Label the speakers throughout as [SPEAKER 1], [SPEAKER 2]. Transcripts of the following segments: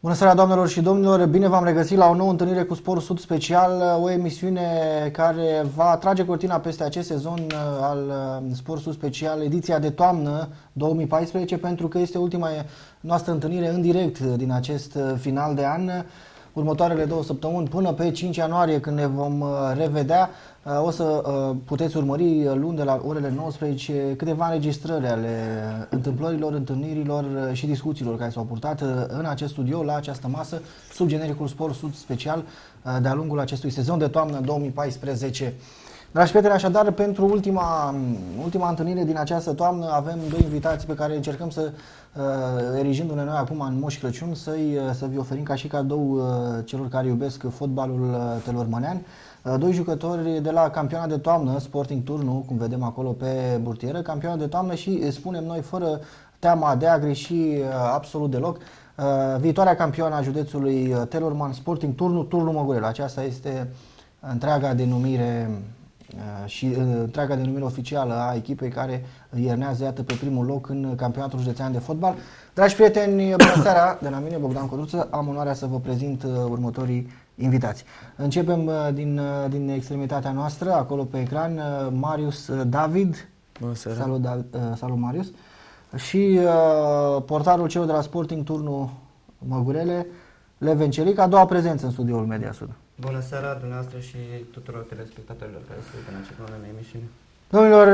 [SPEAKER 1] Bună seara, doamnelor și domnilor! Bine v-am regăsit la o nouă întâlnire cu Sport Sud Special, o emisiune care va trage cortina peste acest sezon al Sport Sud Special, ediția de toamnă 2014, pentru că este ultima noastră întâlnire în direct din acest final de an. Următoarele 2 săptămâni, până pe 5 ianuarie, când ne vom revedea, o să puteți urmări luni de la orele 19 câteva înregistrări ale întâmplărilor, întâlnirilor și discuțiilor care s-au purtat în acest studio, la această masă, sub genericul Sport Sud Special, de-a lungul acestui sezon de toamnă 2014. Dragi prieteni, așadar, pentru ultima întâlnire din această toamnă avem doi invitați pe care încercăm să, erijindu-ne noi acum în Moș Crăciun, să vi oferim ca și cadou celor care iubesc fotbalul telormănean. Doi jucători de la campionat de toamnă, Sporting Turnu, cum vedem acolo pe burtieră, campionat de toamnă și spunem noi fără teama de a greși absolut deloc, viitoarea campioană a județului Telorman, Sporting Turnu, Turnu Măgurel. Aceasta este întreaga denumire și întreaga denumire oficială a echipei care iernează, iată, pe primul loc în campionatul județean de fotbal. Dragi prieteni, bună seara, de la mine, Bogdan Codruță, am onoarea să vă prezint următorii invitați. Începem din extremitatea noastră, acolo pe ecran, Marius David.
[SPEAKER 2] Bună seara.
[SPEAKER 1] Salut Marius. Și portarul celor de la Sporting Turnu Măgurele, Leven Celic, a doua prezență în studioul Media Sud.
[SPEAKER 3] Bună seara dumneavoastră și tuturor telespectatorilor care se uită în acest moment în emisiune.
[SPEAKER 1] Domnilor,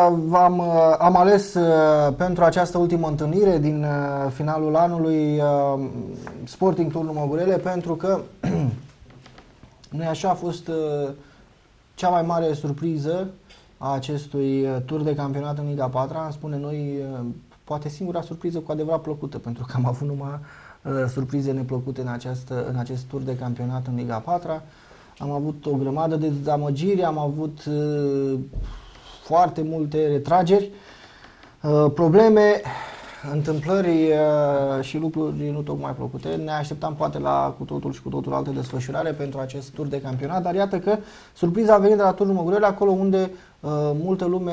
[SPEAKER 1] am ales pentru această ultimă întâlnire din finalul anului Sporting Turnu Măgurele pentru că nu așa, a fost cea mai mare surpriză a acestui tur de campionat în Liga 4, am spune noi, poate singura surpriză cu adevărat plăcută, pentru că am avut numai surprize neplăcute în acest tur de campionat în Liga 4. Am avut o grămadă de dezamăgiri, am avut foarte multe retrageri, probleme, întâmplări și lucruri nu tocmai plăcute. Ne așteptam poate la cu totul și cu totul altă desfășurare pentru acest tur de campionat, dar iată că surpriza a venit de la Turnul Măgurele, acolo unde multă lume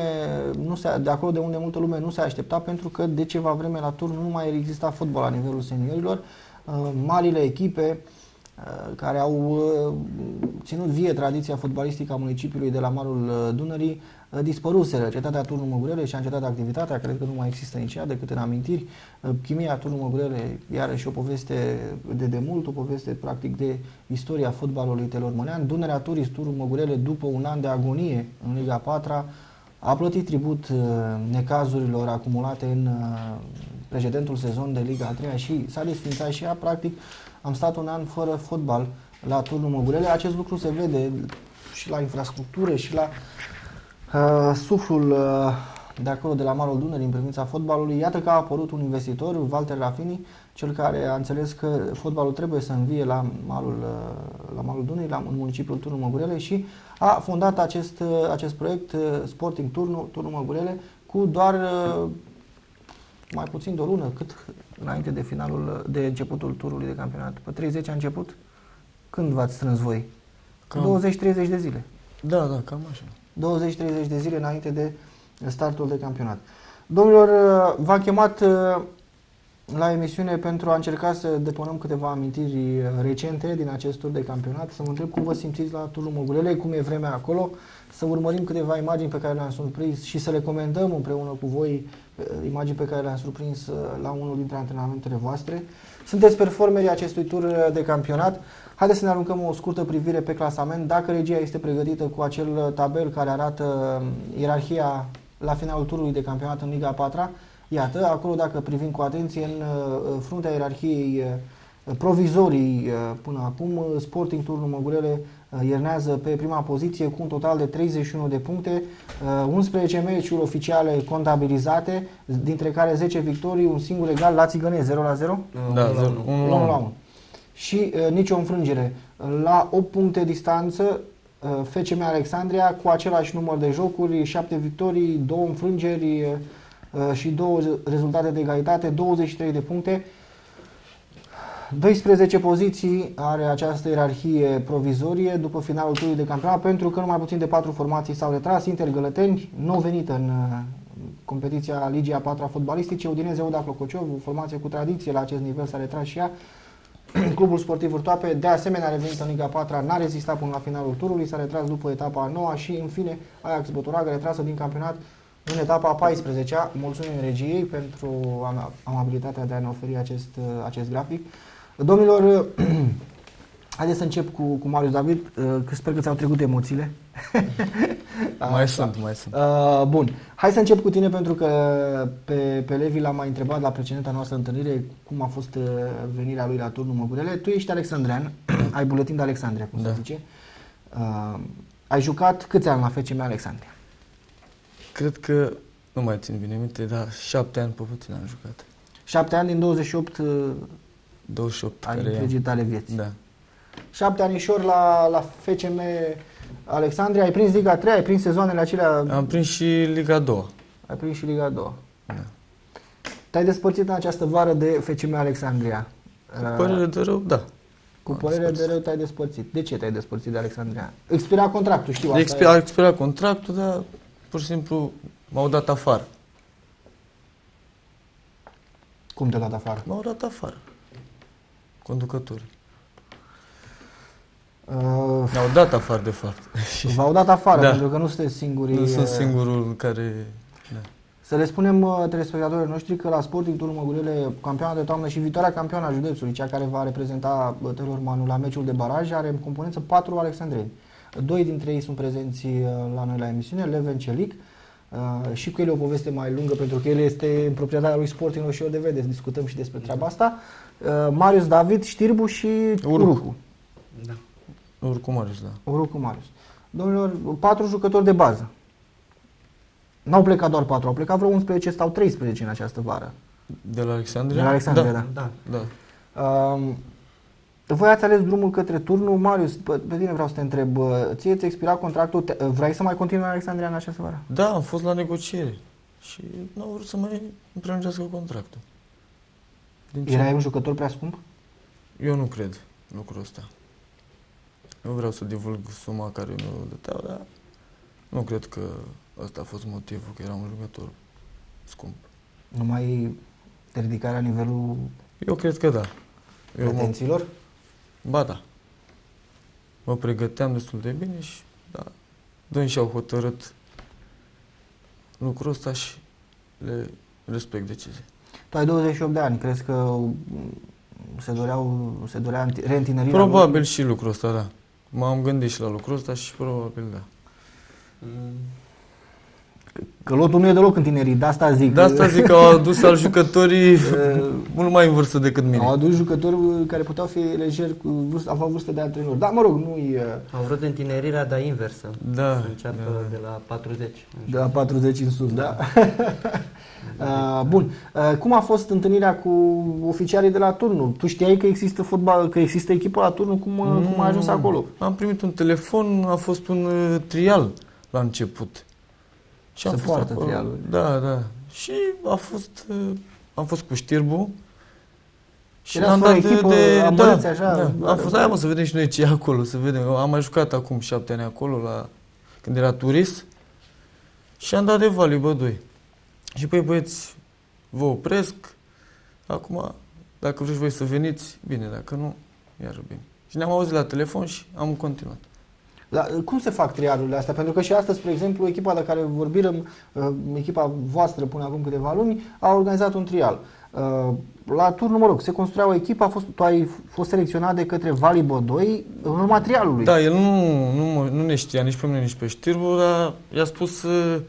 [SPEAKER 1] multă lume nu se aștepta, pentru că de ceva vreme la turn nu mai exista fotbal la nivelul seniorilor. Marile echipe care au ținut vie tradiția fotbalistică a municipiului de la malul Dunării dispăruseră. Cetatea Turnul Măgurele și-a încetat activitatea, cred că nu mai există nici ea decât în amintiri. Chimia Turnul Măgurele, iarăși o poveste de demult, o poveste practic de istoria fotbalului telormănean. Dunărea Turist Turnul Măgurele, după un an de agonie în Liga 4, a plătit tribut necazurilor acumulate în precedentul sezon de Liga 3 și s-a desfințat și ea. Practic am stat un an fără fotbal la Turnul Măgurele. Acest lucru se vede și la infrastructură și la suflul de acolo, de la malul Dunării, în privința fotbalului. Iată că a apărut un investitor, Walter Rafini, cel care a înțeles că fotbalul trebuie să învie la malul Dunării, în municipiul Turnul Măgurele, și a fondat acest proiect Sporting Turnu Măgurele cu doar mai puțin de o lună, cât înainte de începutul turului de campionat. Pe 30 a început? Când v-ați strâns voi? 20-30 de zile.
[SPEAKER 2] Da, cam așa.
[SPEAKER 1] 20-30 de zile înainte de startul de campionat. Domnilor, v-am chemat la emisiune pentru a încerca să depunăm câteva amintiri recente din acest tur de campionat, să vă întreb cum vă simțiți la Turnul Măgurele, cum e vremea acolo, să urmărim câteva imagini pe care le-am surprins și să le comentăm împreună cu voi, imagini pe care le-am surprins la unul dintre antrenamentele voastre. Sunteți performerii acestui tur de campionat. Haideți să ne aruncăm o scurtă privire pe clasament. Dacă regia este pregătită cu acel tabel care arată ierarhia la finalul turului de campionat în Liga 4, iată, acolo, dacă privim cu atenție, în fruntea ierarhiei provizorii până acum, Sporting Turnul Măgurele iernează pe prima poziție cu un total de 31 de puncte, 11 meciuri oficiale contabilizate, dintre care 10 victorii, un singur egal la țigănezi, 0-0?
[SPEAKER 2] Da,
[SPEAKER 1] 1-1. Și nicio înfrângere. La 8 puncte distanță, FCM Alexandria cu același număr de jocuri, 7 victorii, 2 înfrângeri și 2 rezultate de egalitate, 23 de puncte. 12 poziții are această ierarhie provizorie după finalul turului de campionat, pentru că numai puțin de 4 formații s-au retras. Inter Gălăteni, nou venită în competiția Ligii a 4-a fotbalistice, Udineze Oda Clocociov, o formație cu tradiție la acest nivel, s-a retras și ea. Clubul Sportiv Vârtoape, de asemenea, a revenit în Liga 4, n-a rezistat până la finalul turului, s-a retras după etapa a 9-a și, în fine, Ajax Botoraga, retrasă din campionat în etapa a 14-a. Mulțumim regiei pentru amabilitatea de a ne oferi acest grafic. Domnilor, haideți să încep cu Marius David, că sper că ți-au trecut emoțiile.
[SPEAKER 2] Mai sunt.
[SPEAKER 1] Bun, hai să încep cu tine pentru că pe Levi l-am mai întrebat la precedenta noastră întâlnire cum a fost venirea lui la turnul Măgurele. Tu ești alexandrean, ai buletin de Alexandria, cum se zice. Ai jucat câți ani la FCM Alexandria?
[SPEAKER 2] Cred că, nu mai țin bine minte, dar 7 ani pe puțin am jucat.
[SPEAKER 1] 7 ani din 28
[SPEAKER 2] 28
[SPEAKER 1] ai
[SPEAKER 2] care
[SPEAKER 1] întregii tale vieți.
[SPEAKER 2] Da.
[SPEAKER 1] 7 anișori la FCM Alexandria, ai prins Liga 3, ai prins sezoanele acelea...
[SPEAKER 2] Am prins și Liga 2.
[SPEAKER 1] Ai prins și Liga 2.
[SPEAKER 2] Da.
[SPEAKER 1] Te-ai despărțit în această vară de FCM Alexandria.
[SPEAKER 2] Cu părere de rău, da.
[SPEAKER 1] Cu părere de rău te-ai despărțit. De ce te-ai despărțit de Alexandria? Expira contractul, știu asta.
[SPEAKER 2] A expirat contractul, dar pur și simplu m-au dat afară.
[SPEAKER 1] Cum te-au dat afară?
[SPEAKER 2] M-au dat afară. Conducătorii. M-au dat afară, de fapt.
[SPEAKER 1] V-au dat afară,
[SPEAKER 2] Da.
[SPEAKER 1] pentru că nu sunteți singurii.
[SPEAKER 2] Nu sunt singurul care... Da.
[SPEAKER 1] Să le spunem telespectatorilor noștri că la Sporting Turnul Măgurele, campioana de toamnă și viitoarea campioana a județului, cea care va reprezenta Telormanul la meciul de baraj, are în componență 4 alexandreni. 2 dintre ei sunt prezenți la noi la emisiune, Leven Celic, și cu el e o poveste mai lungă pentru că el este în proprietatea lui Sporting și eu de vedeți, discutăm și despre treaba asta. Marius David, Știrbu și Urucu.
[SPEAKER 3] Da.
[SPEAKER 2] Urucu Marius, da.
[SPEAKER 1] Urucu Marius. Domnilor, 4 jucători de bază. N-au plecat doar 4, au plecat vreo 11 sau 13 în această vară.
[SPEAKER 2] De la Alexandria?
[SPEAKER 1] De la Alexandria, da.
[SPEAKER 3] Da.
[SPEAKER 2] Da.
[SPEAKER 1] Voi ați ales drumul către turnul. Marius, pe tine vreau să te întreb, ție ți expira contractul, vrei să mai continui în Alexandria în această vară?
[SPEAKER 2] Da, am fost la negociere și n-au vrut să mai îmi prelungească contractul.
[SPEAKER 1] Erai un jucător prea scump?
[SPEAKER 2] Eu nu cred lucrul ăsta. Nu vreau să divulg suma care mi-o dăteau, dar nu cred că ăsta a fost motivul, că eram un jucător scump.
[SPEAKER 1] Numai ridicarea nivelul
[SPEAKER 2] Eu cred că da.
[SPEAKER 1] pretențiilor?
[SPEAKER 2] Ba da. Mă pregăteam destul de bine și da, doi și-au hotărât lucrul ăsta și le respect decizia.
[SPEAKER 1] Tu ai 28 de ani, crezi că se dorea reîntinerirea?
[SPEAKER 2] Probabil și lucrul ăsta, da. M-am gândit și la lucrul ăsta și probabil da.
[SPEAKER 1] Că lotul nu e deloc întinerit, de asta zic.
[SPEAKER 2] De asta zic că au adus al jucătorii mult mai în vârstă decât mine.
[SPEAKER 1] Au adus jucători care puteau fi legeri, aveau vârstă de antrenori. Da, mă rog, nu-i...
[SPEAKER 3] Au vrut întinerirea, dar inversă.
[SPEAKER 2] Da.
[SPEAKER 3] Să înceapă de la 40.
[SPEAKER 1] De la 40 în sus, da? Bun. Cum a fost întâlnirea cu oficialii de la turnul? Tu știai că există fotbal, că există echipă la turnul? Cum ai ajuns acolo?
[SPEAKER 2] Am primit un telefon, a fost un trial la început. Și
[SPEAKER 1] Se poartă trialul.
[SPEAKER 2] Da, da. Și am fost cu Știrbu.
[SPEAKER 1] Și am dat echipă amăriți așa.
[SPEAKER 2] Da. Am fost, hai mă, să vedem și noi ce e acolo, să vedem. Am mai jucat acum 7 ani acolo, când era turist. Și am dat de valiu, bă, doi. Și păi băieți, vă opresc. Acum, dacă vreți voi să veniți, bine, dacă nu, iar bine. Și ne-am auzit la telefon și am continuat.
[SPEAKER 1] Cum se fac trialurile astea? Pentru că și astăzi, spre exemplu, echipa de care vorbim, echipa voastră până acum câteva luni, a organizat un trial. La turnul, mă rog, se construia o echipă, tu ai fost selecționat de către Vali 2 în urma trialului.
[SPEAKER 2] Da, el nu ne știa nici pe mine, nici pe Știrbu, dar i-a spus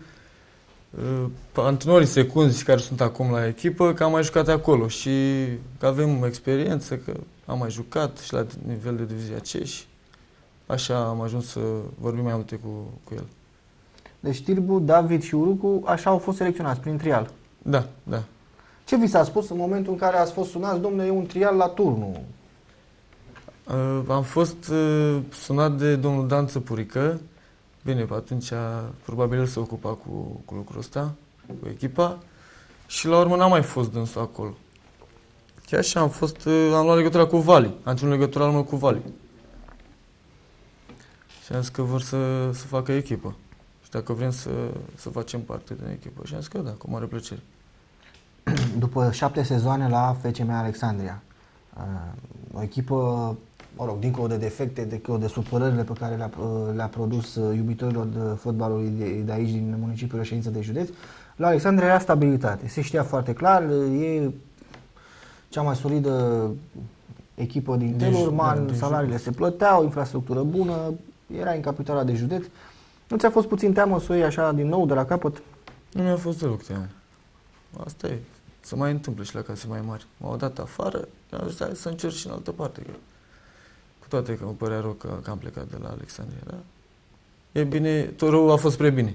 [SPEAKER 2] antrenorii secunzi care sunt acum la echipă că am mai jucat acolo și că avem experiență, că am mai jucat și la nivel de divizia C și așa am ajuns să vorbim mai multe cu el.
[SPEAKER 1] Deci Știrbu, David și Urucu așa au fost selecționați prin trial.
[SPEAKER 2] Da, da.
[SPEAKER 1] Ce vi s-a spus în momentul în care ați fost sunați, domnule, e un trial la turnul?
[SPEAKER 2] Am fost sunat de domnul Dan Țăpurică. Bine, pe atunci probabil el se ocupa cu lucrul ăsta, cu echipa. Și la urmă n-am mai fost dânsul acolo. Și așa am luat legătura cu Vali. Am ținut legătura la urmă cu Vali. Și am zis că vor să facă echipă. Și dacă vrem să facem parte din echipă. Și am zis că da, cu mare plăcere.
[SPEAKER 1] După 7 sezoane la FCM Alexandria, O echipă, mă rog, dincolo de defecte, dincolo de supărările pe care le-a produs iubitorilor de fotbalului de aici, din municipiul Reședință de Județ, la Alexandria era stabilitate. Se știa foarte clar, e cea mai solidă echipă din Telorman, salariile se plăteau, infrastructură bună, era în capitala de județ. Nu ți-a fost puțin teamă să o iei așa din nou de la capăt?
[SPEAKER 2] Nu mi-a fost deloc teamă. Asta e. Se mai întâmplă și la case mai mari. M-au dat afară, am zis, hai să încerc și în altă parte. Cu toate că îmi părea rău că am plecat de la Alexandria, da? E bine, tot rău a fost spre bine.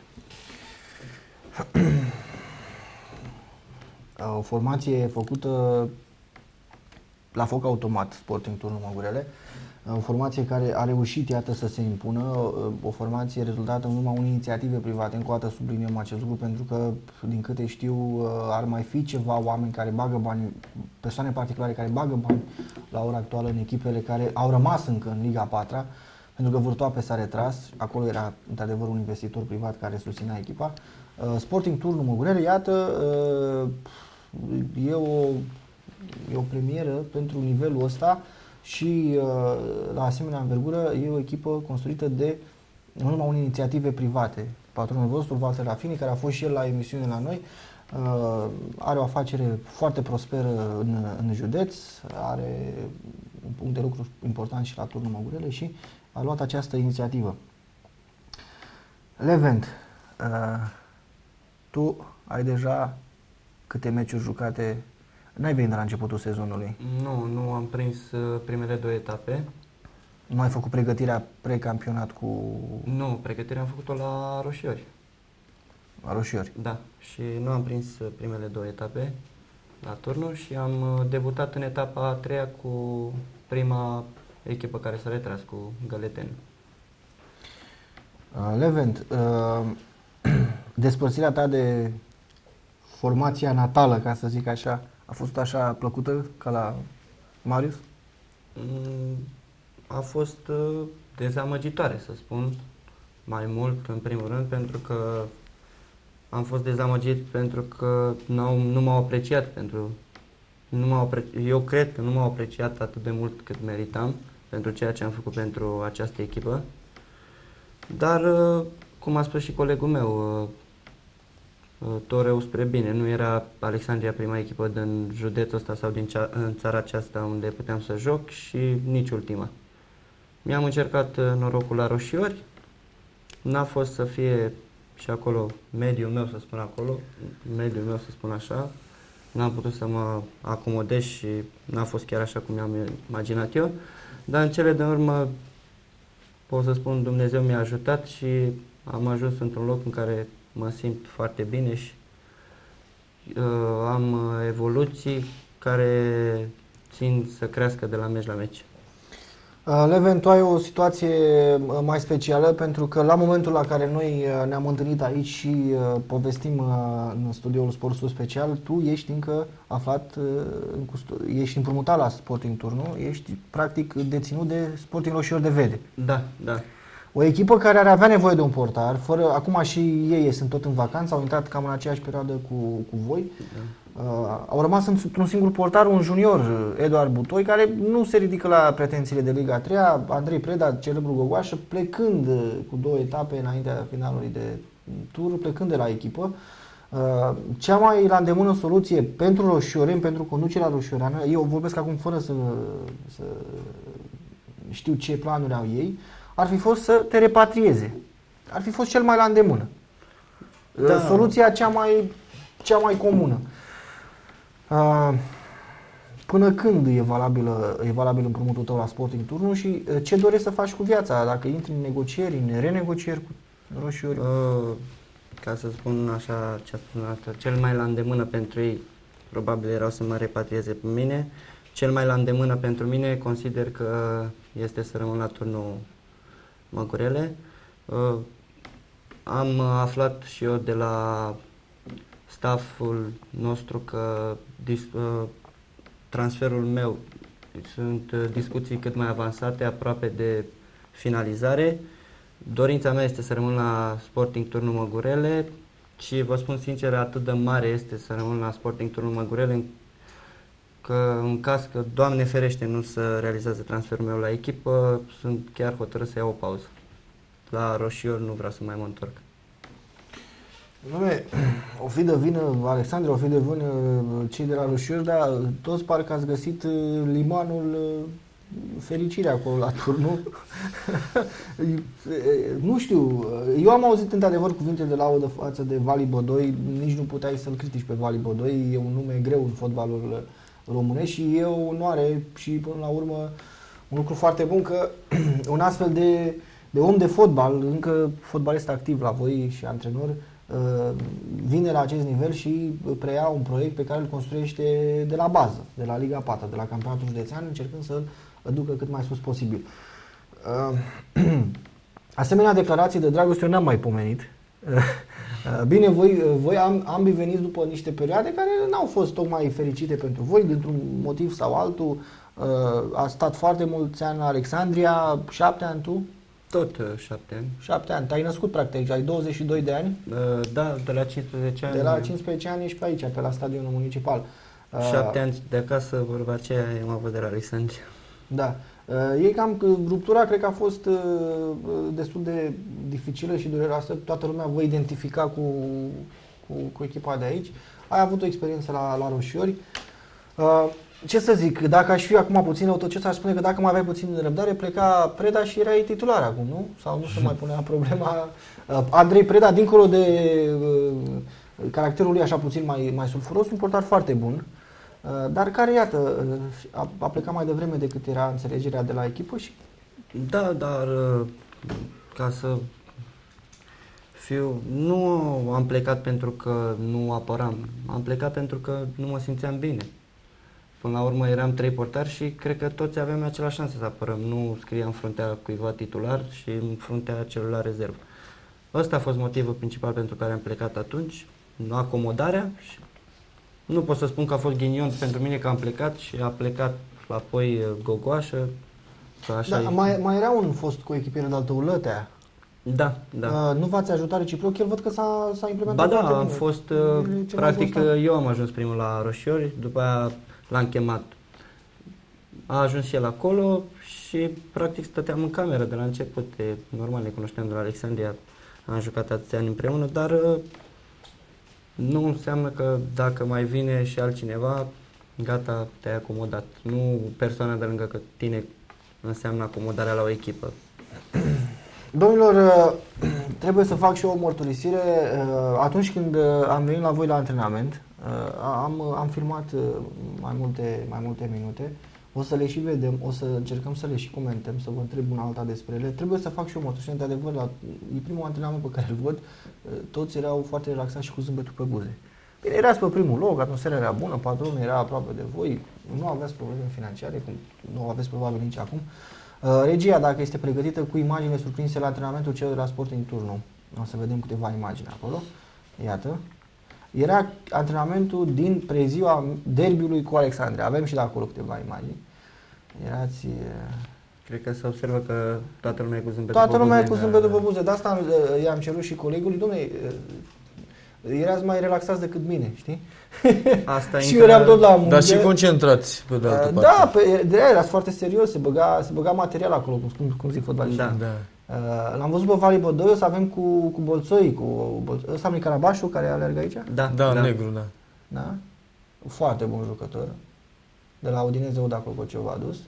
[SPEAKER 1] O formație făcută la foc automat, Sporting Turnul Măgurele. O formație care a reușit, iată, să se impună, o formație rezultată în urma unei inițiative private. Încă o dată subliniem acest lucru pentru că, din câte știu, ar mai fi ceva oameni care bagă bani, persoane particulare care bagă bani la ora actuală în echipele care au rămas încă în Liga 4-a, pentru că Vârtoape s-a retras, acolo era într-adevăr un investitor privat care susținea echipa. Sporting Turnul Măgurele, iată, e o premieră pentru nivelul ăsta și la asemenea învergură e o echipă construită în urma unei inițiative private. Patronul vostru, Walter Rafini, care a fost și el la emisiune la noi, are o afacere foarte prosperă în județ, are un punct de lucru important și la Turnul Măgurele și a luat această inițiativă. Levent, tu ai deja câte meciuri jucate? N-ai venit de la începutul sezonului?
[SPEAKER 3] Nu am prins primele 2 etape.
[SPEAKER 1] Nu ai făcut pregătirea precampionat cu...
[SPEAKER 3] Nu, pregătirea am făcut-o la Roșiori.
[SPEAKER 1] La Roșiori?
[SPEAKER 3] Da, și nu am prins primele 2 etape la turnuri și am debutat în etapa a 3-a cu prima echipă care s-a retras, cu Găleteni.
[SPEAKER 1] Levent, despărțirea ta de formația natală, ca să zic așa, a fost așa plăcută ca la Marius?
[SPEAKER 3] A fost dezamăgitoare, să spun, mai mult, în primul rând, pentru că am fost dezamăgit pentru că nu m-au apreciat eu cred că nu m-au apreciat atât de mult cât meritam pentru ceea ce am făcut pentru această echipă. Dar, cum a spus și colegul meu, tot rău spre bine. Nu era Alexandria prima echipă din județul ăsta sau în țara aceasta unde puteam să joc și nici ultima. Mi-am încercat norocul la Roșiori, n-a fost să fie și acolo mediul meu, să spun așa. N-am putut să mă acomodez și n-a fost chiar așa cum mi-am imaginat eu, dar în cele din urmă pot să spun Dumnezeu mi-a ajutat și am ajuns într-un loc în care mă simt foarte bine și am evoluții care țin să crească de la meci la meci.
[SPEAKER 1] Levent, tu ai o situație mai specială pentru că la momentul la care noi ne-am întâlnit aici și povestim în studioul Sportul Special, tu ești încă aflat, ești împrumutat la Sporting Turnul, ești practic deținut de Sporting Roșiori de Vede.
[SPEAKER 3] Da.
[SPEAKER 1] O echipă care ar avea nevoie de un portar, acum și ei sunt tot în vacanță, au intrat cam în aceeași perioadă cu voi. Da. Au rămas într-un singur portar, un junior, Eduard Butoi, care nu se ridică la pretențiile de Liga 3, Andrei Preda, celebrul gogoașă, plecând cu 2 etape înaintea finalului de tur, plecând de la echipă. Cea mai la îndemână soluție pentru roșioreni, pentru conducerea roșioreană, eu vorbesc acum fără să știu ce planuri au ei, ar fi fost să te repatrieze. Ar fi fost cel mai la îndemână. Da. Soluția cea mai comună. Până când e valabil împrumutul tău la Sporting Turnul și ce dorești să faci cu viața? Dacă intri în negocieri, în renegocieri cu Roșiori?
[SPEAKER 3] Ca să spun așa ce a spus asta, cel mai la îndemână pentru ei probabil erau să mă repatrieze pe mine. Cel mai la îndemână pentru mine consider că este să rămân la Turnul Măgurele. Am aflat și eu de la stafful nostru că transferul meu sunt discuții cât mai avansate, aproape de finalizare. Dorința mea este să rămân la Sporting Turnul Măgurele și vă spun sincer, atât de mare este să rămân la Sporting Turnul Măgurele că în caz că, Doamne ferește, nu se realizează transferul meu la echipă, sunt chiar hotărât să iau o pauză. La Roșiori nu vreau să mai mă întorc.
[SPEAKER 1] Dom'le, o fi de vină Alexandru, o fi de vină cei de la Roșiori, dar toți parcă ați găsit limanul fericirea acolo la turnul. Nu știu, eu am auzit într-adevăr cuvinte de laudă față de Vali Bodoi, nici nu puteai să-l critici pe Vali Bodoi, e un nume greu în fotbalul românesc și e o onoare și până la urmă un lucru foarte bun că un astfel de om de fotbal, încă fotbalist activ la voi și antrenor, vine la acest nivel și preia un proiect pe care îl construiește de la bază, de la Liga 4, de la campionatul județean, încercând să-l ducă cât mai sus posibil. Asemenea declarații de dragoste eu n-am mai pomenit. Bine, voi ambii veniți după niște perioade care n-au fost tocmai fericite pentru voi, dintr-un motiv sau altul. A stat foarte mulți ani la Alexandria, 7 ani tu?
[SPEAKER 3] Tot 7 ani.
[SPEAKER 1] 7 ani. Te-ai născut practic, ai 22 de ani?
[SPEAKER 3] Da, de la 15 ani.
[SPEAKER 1] De la 15 ani ești pe aici, pe la stadionul municipal.
[SPEAKER 3] 7 ani de acasă, vorba aceea, eu am avut de la Alexandria.
[SPEAKER 1] Da. E cam, ruptura cred că a fost destul de dificilă și dureroasă. Toată lumea vă identifica cu echipa de aici. Ai avut o experiență la Roșiori. Ce să zic, dacă aș fi acum puțin autoces, aș spune că dacă mai aveai puțin răbdare, pleca Preda și erai titular acum, nu? Sau nu se mai punea problema. Andrei Preda, dincolo de caracterul lui așa puțin mai sulfuros, un portar foarte bun, dar care, iată, a plecat mai devreme decât era înțelegerea de la echipă și...
[SPEAKER 3] Da, dar ca să fiu... Nu am plecat pentru că nu apăram, am plecat pentru că nu mă simțeam bine. Până la urmă eram 3 portari și cred că toți aveam aceleași șanse să apărăm. Nu scriam în fruntea cuiva titular și în fruntea celuilalt rezervă. Ăsta a fost motivul principal pentru care am plecat atunci, acomodarea. Și nu pot să spun că a fost ghinion pentru mine că am plecat și a plecat apoi Gogoașă. Așa
[SPEAKER 1] mai era un fost coechipier de-al tău, Lătea.
[SPEAKER 3] Da, da.
[SPEAKER 1] Nu v-ați ajutat reciproc? El văd că s-a implementat
[SPEAKER 3] Ba da,
[SPEAKER 1] foarte
[SPEAKER 3] am
[SPEAKER 1] bine.
[SPEAKER 3] fost, practic eu am ajuns primul la Roșiori, după aia l-am chemat. A ajuns și el acolo și practic stăteam în cameră de la început. Normal, ne cunoșteam de la Alexandria, am jucat atâția ani împreună, dar nu înseamnă că dacă mai vine și altcineva, gata, te-ai acomodat. Nu persoana de lângă tine înseamnă acomodarea la o echipă.
[SPEAKER 1] Domnilor, trebuie să fac și eu o mărturisire. Atunci când am venit la voi la antrenament, am filmat mai multe minute. O să le și vedem, o să încercăm să le și comentăm, să vă întreb una alta despre ele. Trebuie să fac și eu o mărturisire, de adevăr, e primul antrenament pe care îl văd, toți erau foarte relaxați și cu zâmbetul pe buze. Bine, erați pe primul loc, atmosfera era bună, patronul era aproape de voi, nu aveați probleme financiare, cum nu aveți probabil nici acum. Regia, dacă este pregătită, cu imagine surprinse la antrenamentul celor de la Sporting Turnul. O să vedem câteva imagini acolo. Iată. Era antrenamentul din preziua derbiului cu Alexandria. Avem și de acolo câteva imagini. Erați...
[SPEAKER 3] Cred că se observă că toată lumea e cu zâmbetul
[SPEAKER 1] toată
[SPEAKER 3] pe buze.
[SPEAKER 1] lumea e cu zâmbetul pe buze. De asta i-am cerut și colegului. Dom'le, erați mai relaxați decât mine, știi?
[SPEAKER 3] Asta
[SPEAKER 1] și eu eram tot la muncă.
[SPEAKER 2] Dar și concentrați pe de altă parte.
[SPEAKER 1] Da, de aia erați foarte serios, se băga material acolo, cum zic fotbaliștii.
[SPEAKER 3] Da.
[SPEAKER 1] L-am văzut pe Vali Bodoi, o să avem cu Bolțoi, ăsta nu-i Carabașu care alergă aici?
[SPEAKER 2] Da, negru, da.
[SPEAKER 1] Da? Foarte bun jucător. De la Udineze Uda Cocociu a dus.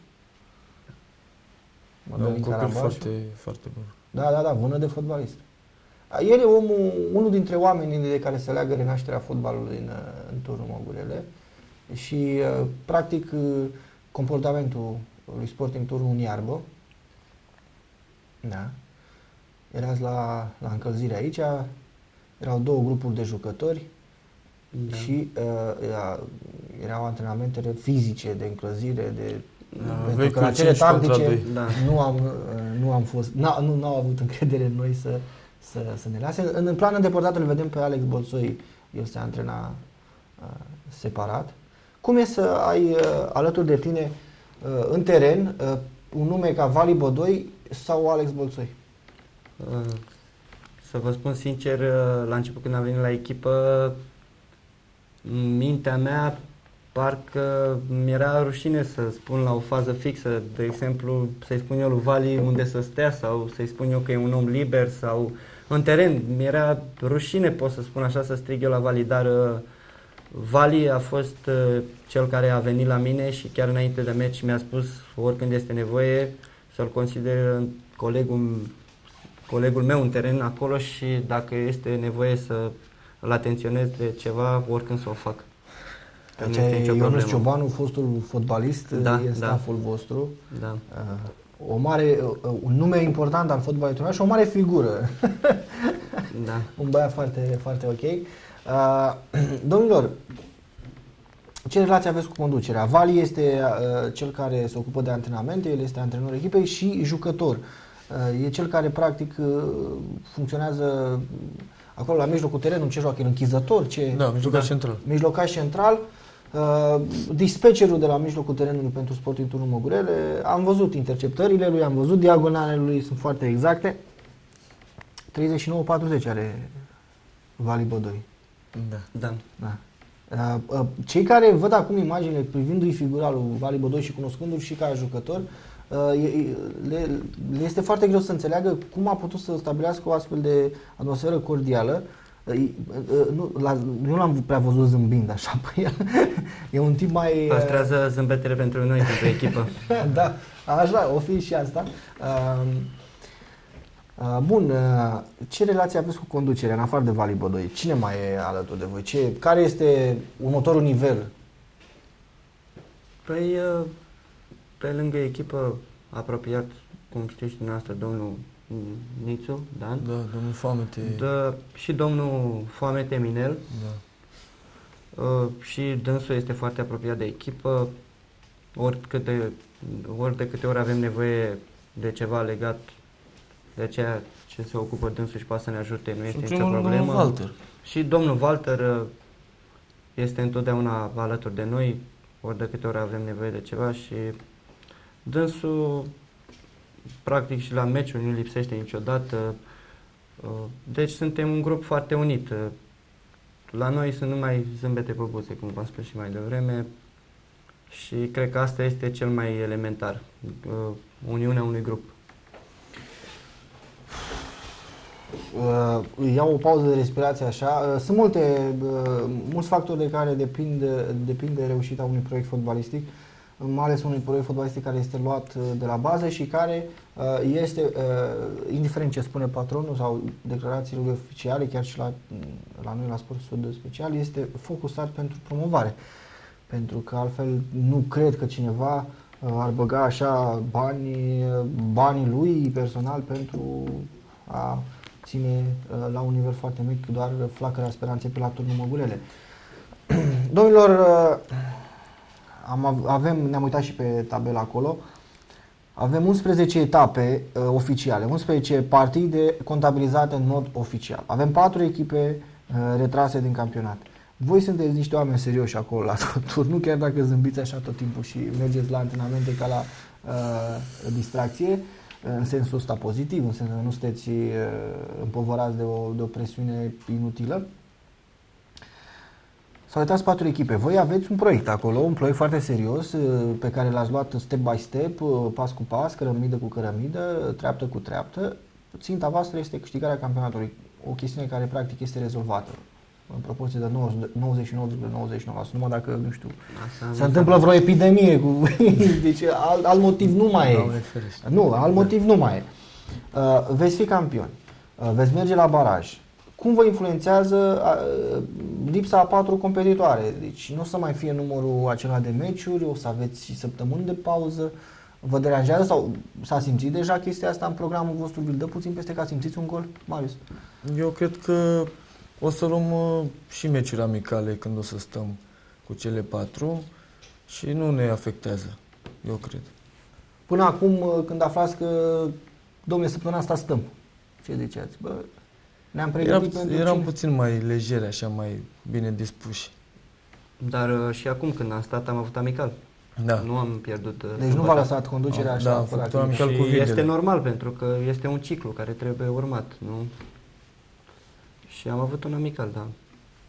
[SPEAKER 2] Un copil foarte, foarte bun.
[SPEAKER 1] Da, vână de fotbalist. El e unul dintre oamenii de care se leagă renașterea fotbalului în Turnul Măgurele și practic comportamentul lui Sporting Turnul în iarbă. Da. Erați la încălzire aici, erau două grupuri de jucători și erau antrenamentele fizice de încălzire, pentru că la cele tactice nu au avut încredere în noi să ne lase. În plan îndepărtat îl vedem pe Alex Bolțoi, el se antrena separat. Cum e să ai alături de tine în teren un nume ca Vali Bodoi sau Alex Bolțoi?
[SPEAKER 3] Să vă spun sincer, la început când am venit la echipă, mintea mea parcă mi-era rușine să spun la o fază fixă, de exemplu, să-i spun eu lui Vali unde să stea sau să-i spun eu că e un om liber sau în teren. Mi-era rușine, pot să spun așa, să strig eu la Vali, dar Vali a fost cel care a venit la mine și chiar înainte de meci mi-a spus oricând este nevoie să-l consider colegul meu în teren acolo și dacă este nevoie să îl atenționez de ceva, oricând să o fac.
[SPEAKER 1] Deci Ionuț Ciobanu, fostul fotbalist, e stafful vostru.
[SPEAKER 3] Da.
[SPEAKER 1] Un nume important al fotbalului și o mare figură.
[SPEAKER 3] Da.
[SPEAKER 1] Un băiat foarte, foarte ok. Domnilor, ce relație aveți cu conducerea? Vali este cel care se ocupă de antrenamente, el este antrenorul echipei și jucător. E cel care practic funcționează acolo la mijlocul terenului, ce joacă el, închizător?
[SPEAKER 2] Mijlocaș central.
[SPEAKER 1] Mijlocaș central. Dispecerul de la mijlocul terenului pentru Sporting Turnul Măgurele. Am văzut interceptările lui, am văzut diagonalele lui, sunt foarte exacte. 39-40 are Vali Bădoi.
[SPEAKER 3] Da.
[SPEAKER 1] Cei care văd acum imaginile privindu-i figura lui Vali Bădoi și cunoscându-l și ca jucător, le este foarte greu să înțeleagă cum a putut să stabilească o astfel de atmosferă cordială. Nu l-am prea văzut zâmbind așa pe el. E un tip mai...
[SPEAKER 3] Păstrează zâmbetele pentru noi, pentru echipă.
[SPEAKER 1] Da, așa, o fi și asta. Bun, ce relație aveți cu conducerea, în afară de Vali Bădoi? Cine mai e alături de voi? Care este următorul nivel?
[SPEAKER 3] Păi, pe lângă echipă apropiat, cum știți dumneavoastră, domnul Nițu, Dan.
[SPEAKER 2] Da, domnul Foamete.
[SPEAKER 3] Și domnul Foamete Minel.
[SPEAKER 2] Da.
[SPEAKER 3] Și dânsul este foarte apropiat de echipă. Ori de câte ori avem nevoie de ceva legat de ceea ce se ocupă dânsul și poate să ne ajute, nu este nicio problemă.
[SPEAKER 2] Walter.
[SPEAKER 3] Și domnul Walter este întotdeauna alături de noi, ori de câte ori avem nevoie de ceva și dânsul practic și la meciuri nu lipsește niciodată. Deci suntem un grup foarte unit. La noi sunt numai zâmbete pe buze, cum v-am spus și mai devreme. Și cred că asta este cel mai elementar, uniunea unui grup.
[SPEAKER 1] Iau o pauză de respirație așa. Sunt mulți factori de care depinde reușita unui proiect fotbalistic, mai ales unui proiect fotbalistic care este luat de la bază și care este, indiferent ce spune patronul sau declarațiile oficiale, chiar și la noi la Sport Sud Special, este focusat pentru promovare. Pentru că altfel nu cred că cineva ar băga așa banii lui personal pentru a ține la un nivel foarte mic doar flacăra speranței pe la Turnul Măgurele. Domnilor, ne-am uitat și pe tabela acolo. Avem 11 etape oficiale, 11 partide contabilizate în mod oficial. Avem 4 echipe retrase din campionat. Voi sunteți niște oameni serioși acolo la turnul, chiar dacă zâmbiți așa tot timpul și mergeți la antrenamente ca la distracție, în sensul ăsta pozitiv, în sensul că nu sunteți împovărați de o presiune inutilă. S-au uitat 4 echipe. Voi aveți un proiect acolo, un proiect foarte serios pe care l-ați luat step by step, pas cu pas, cărămidă cu cărămidă, treaptă cu treaptă. Ținta voastră este câștigarea campionatului, o chestiune care practic este rezolvată în proporție de 99,99%, numai dacă, nu știu, se întâmplă vreo epidemie cu... Deci alt motiv nu mai e. Nu, alt motiv nu mai e. Veți fi campioni, veți merge la baraj. Cum vă influențează lipsa a 4 competitoare? Deci nu o să mai fie numărul acela de meciuri, o să aveți și săptămâni de pauză. Vă deranjează sau s-a simțit deja chestia asta în programul vostru? Vi-l dă puțin peste că simțiți un gol, Marius?
[SPEAKER 2] Eu cred că o să luăm și meciuri amicale când o să stăm cu cele 4 și nu ne afectează, eu cred.
[SPEAKER 1] Până acum, când aflați că, domnule, săptămâna asta stăm, ce ziceați? Bă, ne-am pregătit pentru
[SPEAKER 2] eram puțin mai legeri, așa, mai bine dispuși.
[SPEAKER 3] Dar și acum când am stat am avut amical.
[SPEAKER 2] Da.
[SPEAKER 3] Nu am pierdut.
[SPEAKER 1] Deci nu v-a lăsat conducerea așa?
[SPEAKER 2] Da, am făcut amical cu
[SPEAKER 3] Videle.
[SPEAKER 2] Videle.
[SPEAKER 3] Este normal pentru că este un ciclu care trebuie urmat, nu? Și am avut un amical, da. Și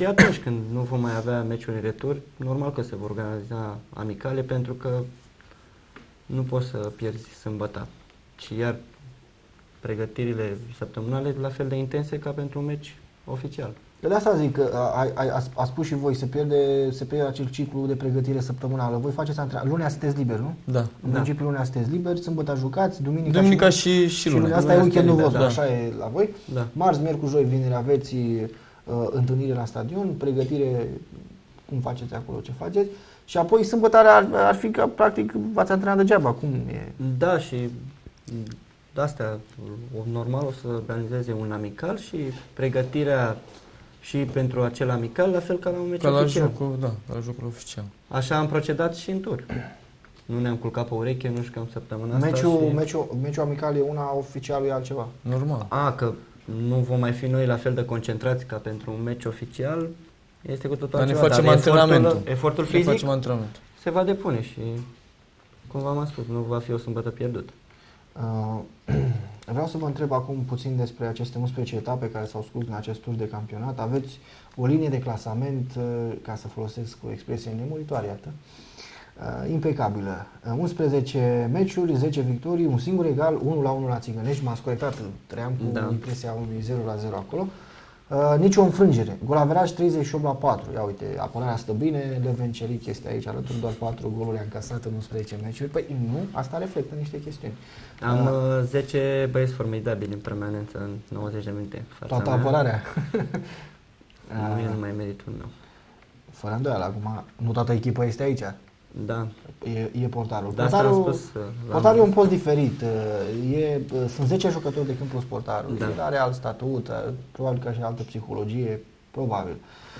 [SPEAKER 3] și atunci când nu vom mai avea meciuri în retur, normal că se vor organiza amicale, pentru că nu poți să pierzi sâmbătă. Și iar pregătirile săptămânale la fel de intense ca pentru un meci oficial.
[SPEAKER 1] De asta zic că a spus și voi, se pierde acel ciclu de pregătire săptămânală. Voi faceți antrenament. Lunea sunteți liberi, nu?
[SPEAKER 2] Da.
[SPEAKER 1] În principiu lunea sunteți liberi, sâmbătă jucați, duminica
[SPEAKER 2] și lunea.
[SPEAKER 1] Asta e weekendul vostru,
[SPEAKER 3] da.
[SPEAKER 1] așa e la voi.
[SPEAKER 3] Da.
[SPEAKER 1] Marți, miercuri, joi, vineri aveți întâlnire la stadion, pregătire, cum faceți acolo, ce faceți. Și apoi sâmbătă ar fi că practic v-ați antrenat degeaba. Cum e?
[SPEAKER 3] Da, și de astea, normal o să organizeze un amical și pregătirea și pentru acel amical, la fel ca la un meci oficial.
[SPEAKER 2] La jocul oficial.
[SPEAKER 3] Așa am procedat și în tur. Nu ne-am culcat pe ureche, nu jucăm săptămâna asta.
[SPEAKER 1] Meciul amical e una, oficialul e altceva.
[SPEAKER 2] Normal.
[SPEAKER 3] Că nu vom mai fi noi la fel de concentrați ca pentru un meci oficial, este cu totul altceva.
[SPEAKER 2] Dar ne facem antrenamentul.
[SPEAKER 3] Efortul
[SPEAKER 2] Ne
[SPEAKER 3] fizic
[SPEAKER 2] facem antrenamentul.
[SPEAKER 3] se va depune și, cum v-am spus, nu va fi o sâmbătă pierdută.
[SPEAKER 1] Vreau să vă întreb acum puțin despre aceste 11 etape care s-au scurs în acest tur de campionat. Aveți o linie de clasament, ca să folosesc o expresie nemuritoare, iată, impecabilă. 11 meciuri, 10 victorii, un singur egal, 1-1 la Țigănești. M-ați corectat, trăiam cu impresia unui 0-0 acolo. Nici o înfrângere. Golaveraj 38-4. Ia uite, apărarea stă bine, Leven Celic este aici alături, doar 4 goluri a încasat în 11 meciuri. Păi nu, asta reflectă niște chestiuni.
[SPEAKER 3] Am 10 băieți formidabili în permanență în 90 de minute.
[SPEAKER 1] Toată apărarea.
[SPEAKER 3] Nu e numai meritul meu.
[SPEAKER 1] Fără îndoială, acum nu toată echipa este aici.
[SPEAKER 3] Da.
[SPEAKER 1] E portarul.
[SPEAKER 3] Portarul
[SPEAKER 1] e un post diferit. Sunt 10 jucători de câmp plus portarul. Da. El are alt statut, probabil că și altă psihologie, probabil.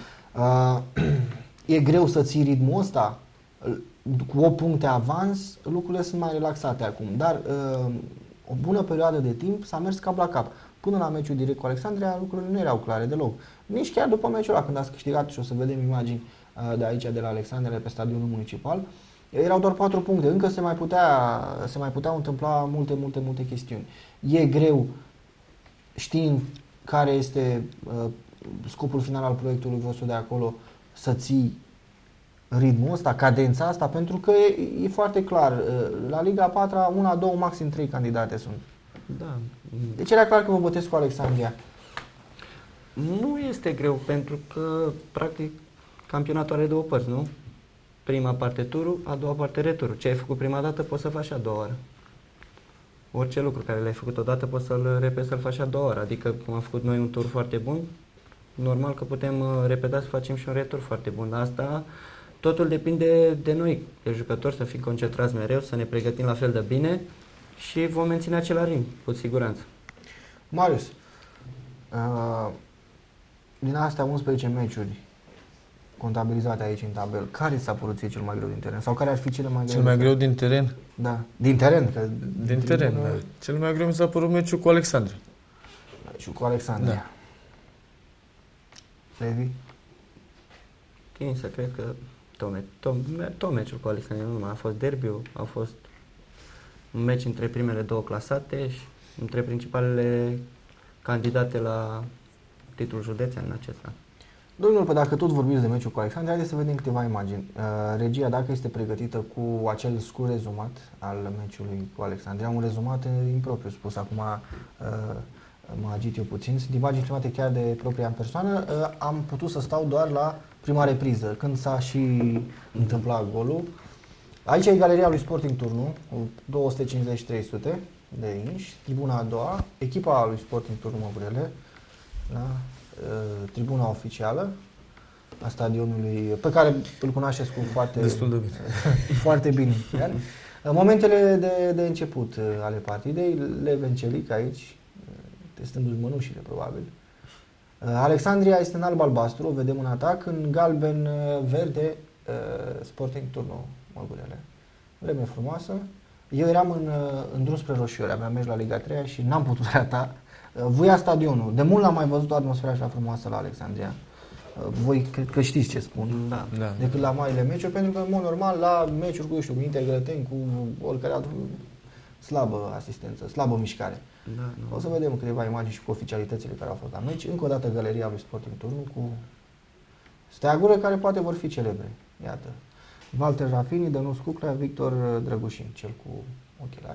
[SPEAKER 1] E greu să ții ritmul ăsta. Cu 8 puncte avans, lucrurile sunt mai relaxate acum. Dar o bună perioadă de timp s-a mers cap la cap. Până la meciul direct cu Alexandria, lucrurile nu erau clare deloc. Nici chiar după meciul ăla, când ați câștigat, și o să vedem imagini de aici, de la Alexandria, pe stadionul municipal, erau doar 4 puncte. Încă se mai puteau întâmpla multe chestiuni. E greu, știind care este scopul final al proiectului vostru de acolo, să ții ritmul ăsta, cadența asta, pentru că e foarte clar, la Liga 4-a, 1, 2, maxim 3 candidate sunt.
[SPEAKER 3] Da.
[SPEAKER 1] Deci era clar că vă bătesc cu Alexandria.
[SPEAKER 3] Nu este greu, pentru că, practic, campionatul are două părți, nu? Prima parte turul, a doua parte returul. Ce ai făcut prima dată, poți să faci și a doua oară. Orice lucru care l-ai făcut odată, poți să-l repezi, să-l faci a doua oară. Adică, cum am făcut noi un tur foarte bun, normal că putem repeta să facem și un retur foarte bun. Dar asta, totul depinde de noi, de jucători, să fim concentrați mereu, să ne pregătim la fel de bine și vom menține același ritm, cu siguranță.
[SPEAKER 1] Marius, din astea 11 meciuri contabilizate aici în tabel, care ți-a părut ție cel mai greu din teren? Sau care ar fi cele mai greu?
[SPEAKER 2] Cel mai greu din teren?
[SPEAKER 1] Da, din teren.
[SPEAKER 2] Din teren, da. Cel mai greu mi s-a părut meciul cu Alexandria.
[SPEAKER 1] Și cu Alexandria.
[SPEAKER 2] Da.
[SPEAKER 1] Levi?
[SPEAKER 3] Tind să cred că tot meciul cu Alexandria, nu numai, a fost derbiul, a fost un meci între primele două clasate și între principalele candidate la titlul județean în acest an.
[SPEAKER 1] Domnul, dacă tot vorbiți de meciul cu Alexandria, haideți să vedem câteva imagini. Regia, dacă este pregătită cu acel scurt rezumat al meciului cu Alexandria, un rezumat impropriu spus, acum mă agit eu puțin, sunt imagini filmate chiar de propria în persoană, am putut să stau doar la prima repriză, când s-a și întâmplat golul. Aici e galeria lui Sporting Turnu, cu 250-300 de inși, tribuna a doua, echipa lui Sporting Turnu Măburele, da? Tribuna oficială a stadionului, pe care îl cunoașteți cu
[SPEAKER 2] destul de bine.
[SPEAKER 1] foarte bine. Chiar. Momentele de început ale partidei, Leven Celic aici, testându-și mănușile probabil. Alexandria este în alb-albastru, o vedem în atac, în galben-verde Sporting Turnu Măgurele. Vreme frumoasă. Eu eram în drum spre Roșiori, aveam mers la Liga 3 și n-am putut rata. Voia stadionul. De mult n-am mai văzut o atmosferă așa frumoasă la Alexandria. Voi cred că știți ce spun.
[SPEAKER 3] Da.
[SPEAKER 1] Decât la marile meciuri, pentru că în mod normal la meciuri cu, eu știu, cu Inter Grăteni, cu oricare altă slabă asistență, slabă mișcare.
[SPEAKER 3] Da,
[SPEAKER 1] o să vedem câteva imagini și cu oficialitățile care au fost la meci. Încă o dată galeria lui Sporting Turnu cu steaguri care poate vor fi celebre. Iată. Walter Rafini, Dănuț Cuclea, Victor Drăgușin, cel cu ochelari.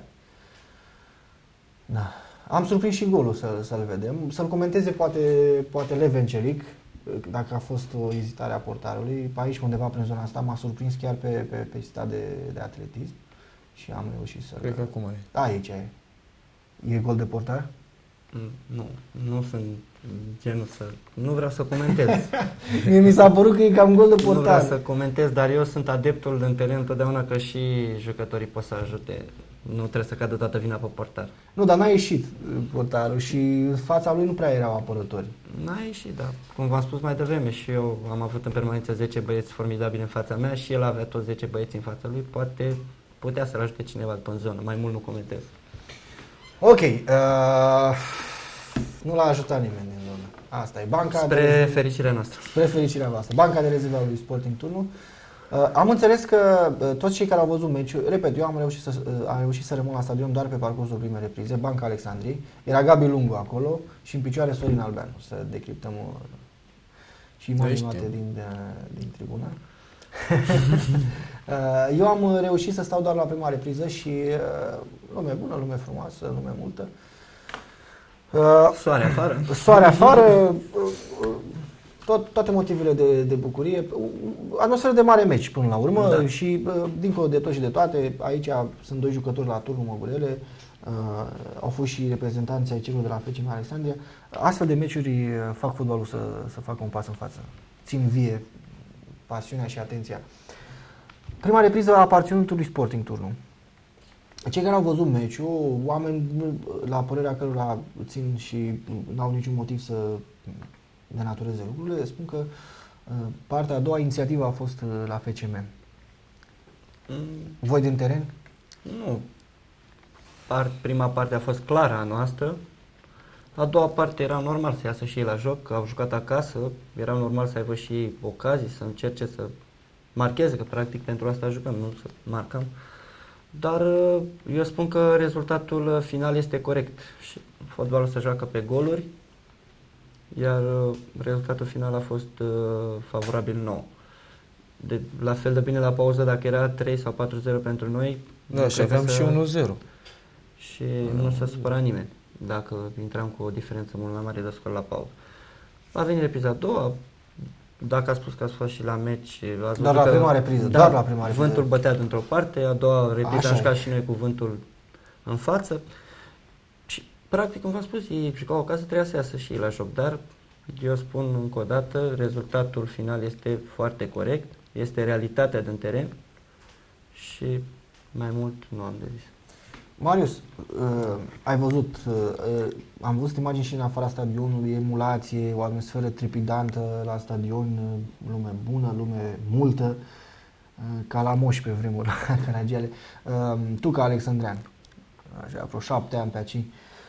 [SPEAKER 1] Da. Am surprins și golul să-l vedem. Să-l comenteze poate Leven Celic, dacă a fost o ezitare a portarului. Pe aici, undeva prin zona asta, m-a surprins chiar pe pista de atletism și am reușit să...
[SPEAKER 2] Cred că acum e.
[SPEAKER 1] Aici e. E gol de portar?
[SPEAKER 3] Nu sunt genul să... Nu vreau să comentez.
[SPEAKER 1] Mie mi s-a părut că e cam gol de portar.
[SPEAKER 3] Nu vreau să comentez, dar eu sunt adeptul în teren întotdeauna că și jucătorii pot să ajute. Nu trebuie să cadă toată vina pe portar.
[SPEAKER 1] Nu, dar n-a ieșit portarul și în fața lui nu prea erau apărători.
[SPEAKER 3] N-a ieșit, dar cum v-am spus mai devreme, și eu am avut în permanență 10 băieți formidabili în fața mea și el avea toți 10 băieți în fața lui. Putea să-l ajute cineva după în zonă, mai mult nu comentez.
[SPEAKER 1] Ok, nu l-a ajutat nimeni din zonă. Asta e banca
[SPEAKER 3] Spre fericirea noastră.
[SPEAKER 1] Spre fericirea voastră. Banca de rezervă a lui Sporting Turnul. Am înțeles că toți cei care au văzut meciul, repet, eu am reușit să rămân la stadion doar pe parcursul primei reprize, Banca Alexandriei. Era Gabi Lungu acolo și în picioare Sorin Albeanu, să decriptăm și imaginate din tribună. Eu am reușit să stau doar la prima repriză și lume bună, lume frumoasă, lume multă.
[SPEAKER 3] Soare afară.
[SPEAKER 1] Soare afară, toate motivele de bucurie, atmosferă de mare meci până la urmă, da. Și dincolo de tot și de toate, aici sunt doi jucători la Turnul Măgurele, au fost și reprezentanții ai celor de la FCM Alexandria. Astfel de meciuri fac fotbalul să facă un pas în față, țin vie pasiunea și atenția. Prima repriză a aparținut lui Sporting Turnul. Cei care au văzut meciul, oameni la părerea cărora țin și n-au niciun motiv să denatureze lucrurile, spun că partea a doua inițiativă a fost la FCM. Voi din teren?
[SPEAKER 3] Nu. Prima parte a fost clară a noastră. A doua parte era normal să iasă și ei la joc, că au jucat acasă, era normal să aibă și ocazii, să încerce să marcheze, că practic pentru asta jucăm, nu să marcăm. Dar eu spun că rezultatul final este corect și fotbalul se joacă pe goluri, iar rezultatul final a fost favorabil nou. La fel de bine la pauză, dacă era 3 sau 4-0 pentru noi.
[SPEAKER 2] Da, și aveam și 1-0.
[SPEAKER 3] Și nu s-a supărat nimeni dacă intram cu o diferență mult mai mare de scor la pauză. A venit repriza a doua. Dacă ați spus că ați fost și la meci, ați
[SPEAKER 1] doar la prima repriză,
[SPEAKER 3] da,
[SPEAKER 1] doar la prima repriză.
[SPEAKER 3] Vântul bătea dintr-o parte, a doua repriză am jucat și noi cu vântul în față. Și practic, cum v-am spus, ei jucau acasă, trebuia să iasă și ei la joc, dar eu spun încă o dată, rezultatul final este foarte corect, este realitatea din teren și mai mult nu am de zis.
[SPEAKER 1] Marius, ai văzut, am văzut imagini și în afara stadionului, emulație, o atmosferă trepidantă la stadion, lume bună, lume multă, ca la Moș pe vremuri, la Caragiale. Tu ca alexandrean, așa, vreo 7 ani pe aici,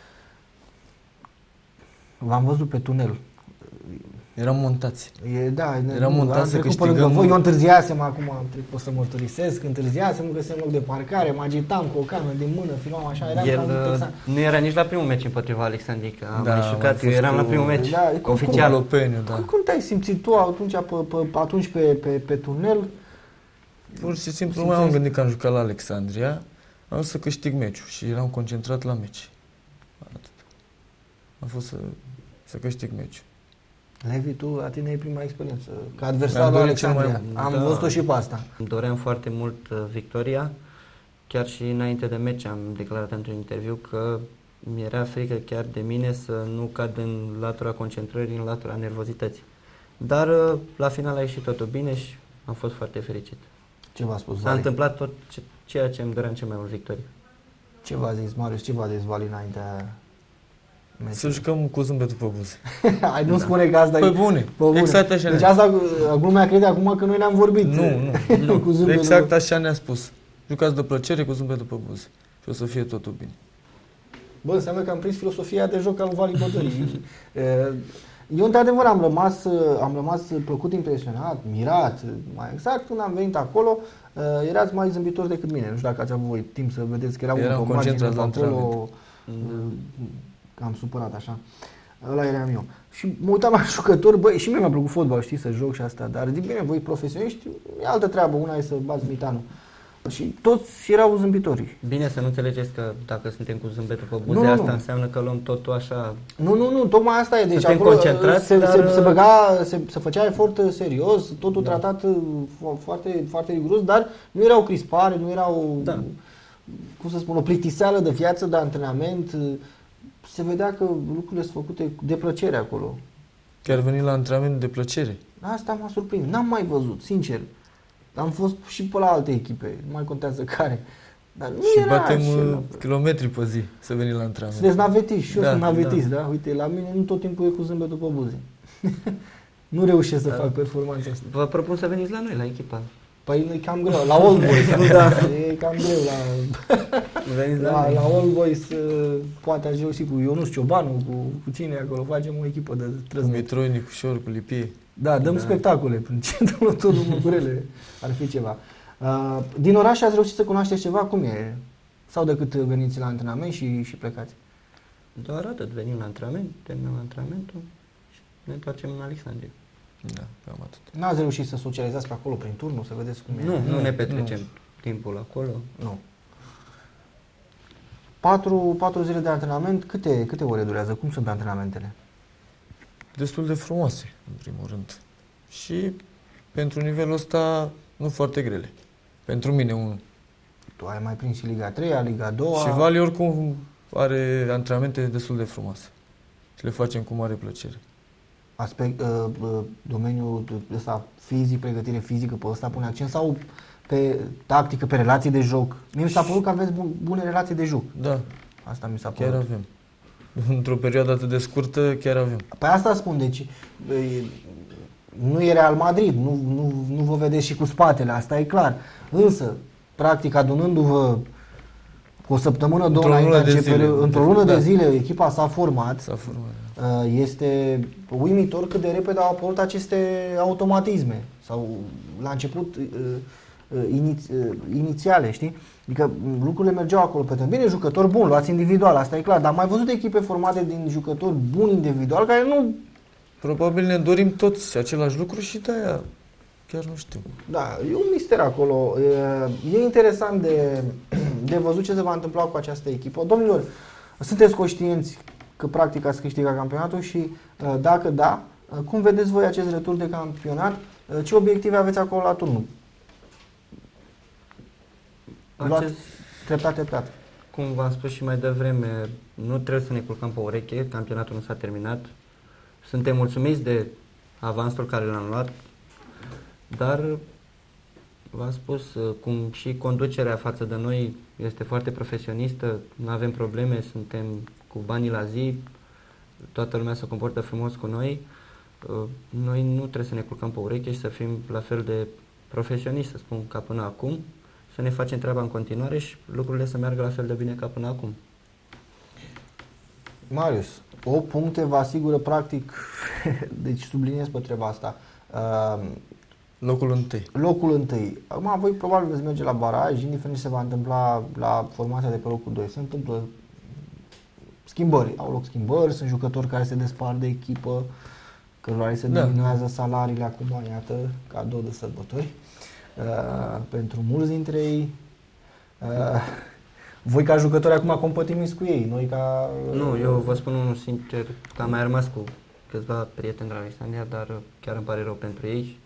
[SPEAKER 1] v-am văzut pe tunel.
[SPEAKER 2] Eram montați.
[SPEAKER 1] Eram
[SPEAKER 2] montați să câștigăm.
[SPEAKER 1] Voi, eu întârziasem acum, pot să mărturisesc, întârziasem, nu găseam loc de parcare, mă agitam cu o cană din mână, filmam așa, eram
[SPEAKER 3] nu era nici la primul meci împotriva Alexandriei, că am mai jucat, eu eram la primul meci, oficial.
[SPEAKER 1] Cum te-ai simțit tu atunci pe tunel?
[SPEAKER 2] Pur și simplu nu m-am gândit că am jucat la Alexandria, am să câștig meciul și eram concentrat la meci. Atât. Am fost să câștig meciul.
[SPEAKER 1] Levi, tu, la tine e prima experiență, ca adversar la Alexandria. Am văzut-o și pe asta.
[SPEAKER 3] Îmi doream foarte mult victoria, chiar și înainte de meci am declarat într-un interviu că mi-era frică chiar de mine să nu cad în latura concentrării, în latura nervozității. Dar la final a ieșit totul bine și am fost foarte fericit.
[SPEAKER 1] Ce v-a spus
[SPEAKER 3] S-a
[SPEAKER 1] Vali?
[SPEAKER 3] întâmplat tot ceea ce îmi doream cel mai mult, victorie.
[SPEAKER 1] Ce v-a zis Marius, ce v-a zis Vali înaintea?
[SPEAKER 2] Să jucăm cu zâmbetul pe buze.
[SPEAKER 1] Hai, nu spune că asta
[SPEAKER 2] e... Pe bune. Exact așa.
[SPEAKER 1] Deci asta, lumea crede acum că noi ne-am vorbit.
[SPEAKER 2] Nu.
[SPEAKER 1] Cu zâmbetul.
[SPEAKER 2] Exact așa ne-a spus. Jucați de plăcere cu zâmbetul pe buze. Și o să fie totul bine.
[SPEAKER 1] Bă, înseamnă că am prins filosofia de joc al Vali Bătării. Eu, într-adevăr, am rămas plăcut impresionat, mirat. Mai exact, când am venit acolo, erați mai zâmbitori decât mine. Nu știu dacă ați avut voi timp să vedeți că eram
[SPEAKER 2] concentrat la
[SPEAKER 1] acolo. Am supărat așa. Ăla eram eu. Și mă uitam la jucători, băi, și mie mi-a plăcut fotbal, știi, să joc și asta, dar zic, bine, voi profesioniști, e altă treabă, una e să bați mitanul. Și toți erau zâmbitori.
[SPEAKER 3] Bine să nu înțelegeți că dacă suntem cu zâmbetul pe buze,
[SPEAKER 1] Nu.
[SPEAKER 3] asta înseamnă că luăm totul așa.
[SPEAKER 1] Nu, tocmai asta e. Deci
[SPEAKER 3] Suntem
[SPEAKER 1] acolo
[SPEAKER 3] concentrați,
[SPEAKER 1] se făcea efort serios, totul tratat foarte, foarte riguros, dar nu erau crispare, nu erau, cum să spun, o plictiseală de viață, de antrenament. Se vedea că lucrurile sunt făcute de plăcere acolo.
[SPEAKER 2] Chiar veni la antrenament de plăcere.
[SPEAKER 1] Asta m-a surprins. N-am mai văzut, sincer. Am fost și pe la alte echipe, nu mai contează care. Dar nu
[SPEAKER 2] Și
[SPEAKER 1] era
[SPEAKER 2] batem
[SPEAKER 1] așa.
[SPEAKER 2] kilometri pe zi să venim la antrenament.
[SPEAKER 1] Sunteți navetiști, și eu
[SPEAKER 2] Da,
[SPEAKER 1] sunt navetist, da? Uite, la mine nu tot timpul e cu zâmbetul pe buze. Nu reușesc să fac performanța asta.
[SPEAKER 3] Vă propun să veniți la noi, la echipa.
[SPEAKER 1] Păi e cam greu, la All Boys, e cam greu,
[SPEAKER 3] Veniți la
[SPEAKER 1] la
[SPEAKER 3] noi.
[SPEAKER 1] All Boys poate ajung și cu Ionuț Ciobanu, cu cine e acolo, facem o echipă de
[SPEAKER 2] Cu
[SPEAKER 1] trăznet.
[SPEAKER 2] Mitroinic, cu Șor, cu Lipie.
[SPEAKER 1] Da, dăm spectacole prin centrul turnul Măgurele, ar fi ceva. Din oraș ați reușit să cunoașteți ceva? Cum e? Sau decât veniți la antrenament și plecați?
[SPEAKER 3] Doar atât, venim la antrenament, terminăm antrenamentul și ne întoarcem în Alexandria.
[SPEAKER 2] Da, cam atât.
[SPEAKER 1] N-ați reușit să socializați pe acolo prin turnul, să vedeți cum e?
[SPEAKER 3] Nu ne petrecem timpul acolo.
[SPEAKER 1] Nu. 4 zile de antrenament, câte ore durează? Cum sunt antrenamentele?
[SPEAKER 2] Destul de frumoase, în primul rând. Și pentru nivelul ăsta nu foarte grele. Pentru mine unul.
[SPEAKER 1] Tu ai mai prins și Liga 3, Liga 2.
[SPEAKER 2] Și Vali oricum are antrenamente destul de frumoase. Și le facem cu mare plăcere.
[SPEAKER 1] Domeniul ăsta fizic, pregătire fizică, pe ăsta pune accent sau pe tactică, pe relații de joc? Mie mi s-a părut că aveți bune relații de joc.
[SPEAKER 2] Da,
[SPEAKER 1] Asta mi s-a părut.
[SPEAKER 2] chiar avem. Într-o perioadă atât de scurtă, chiar avem.
[SPEAKER 1] Păi asta spun, deci nu e Real Madrid, nu vă vedeți și cu spatele, asta e clar. Însă, practic, adunându-vă cu o săptămână, două înainte începere, într-o lună de zile, echipa s-a format.
[SPEAKER 2] S-a format.
[SPEAKER 1] Este uimitor cât de repede au apărut aceste automatisme sau la început inițiale, știi? Adică lucrurile mergeau acolo pe teren. Bine, jucători buni, luați individual, asta e clar, dar am mai văzut echipe formate din jucători buni individual care nu...
[SPEAKER 2] Probabil ne dorim toți același lucru și de-aia chiar nu știu.
[SPEAKER 1] Da, e un mister acolo. E interesant de văzut ce se va întâmpla cu această echipă. Domnilor, sunteți conștienți că practic ați câștigat campionatul și dacă da, cum vedeți voi acest retur de campionat? Ce obiective aveți acolo la turnul? Luați treptat.
[SPEAKER 3] Cum v-am spus și mai devreme, nu trebuie să ne culcăm pe ureche, campionatul nu s-a terminat. Suntem mulțumiți de avansul care l-am luat, dar v-am spus, cum și conducerea față de noi este foarte profesionistă, nu avem probleme, suntem cu banii la zi, toată lumea se comportă frumos cu noi. Noi nu trebuie să ne culcăm pe ureche și să fim la fel de profesioniști, să spun, ca până acum, să ne facem treaba în continuare și lucrurile să meargă la fel de bine ca până acum.
[SPEAKER 1] Marius, 8 puncte vă asigură practic, deci subliniez pe treaba asta,
[SPEAKER 2] Locul întâi.
[SPEAKER 1] locul întâi. Acum voi probabil veți merge la baraj, indiferent ce se va întâmpla la formația de pe locul 2. Se întâmplă schimbări, au loc schimbări, sunt jucători care se despart de echipă, cărora se diminuează salariile acum, iată, cadou de sărbători pentru mulți dintre ei. Voi ca jucători acum compătimiți cu ei, noi ca...
[SPEAKER 3] Nu, eu vă spun unul sincer, că am mai rămas cu câțiva prieteni de la Alexandria, dar chiar îmi pare rău pentru ei.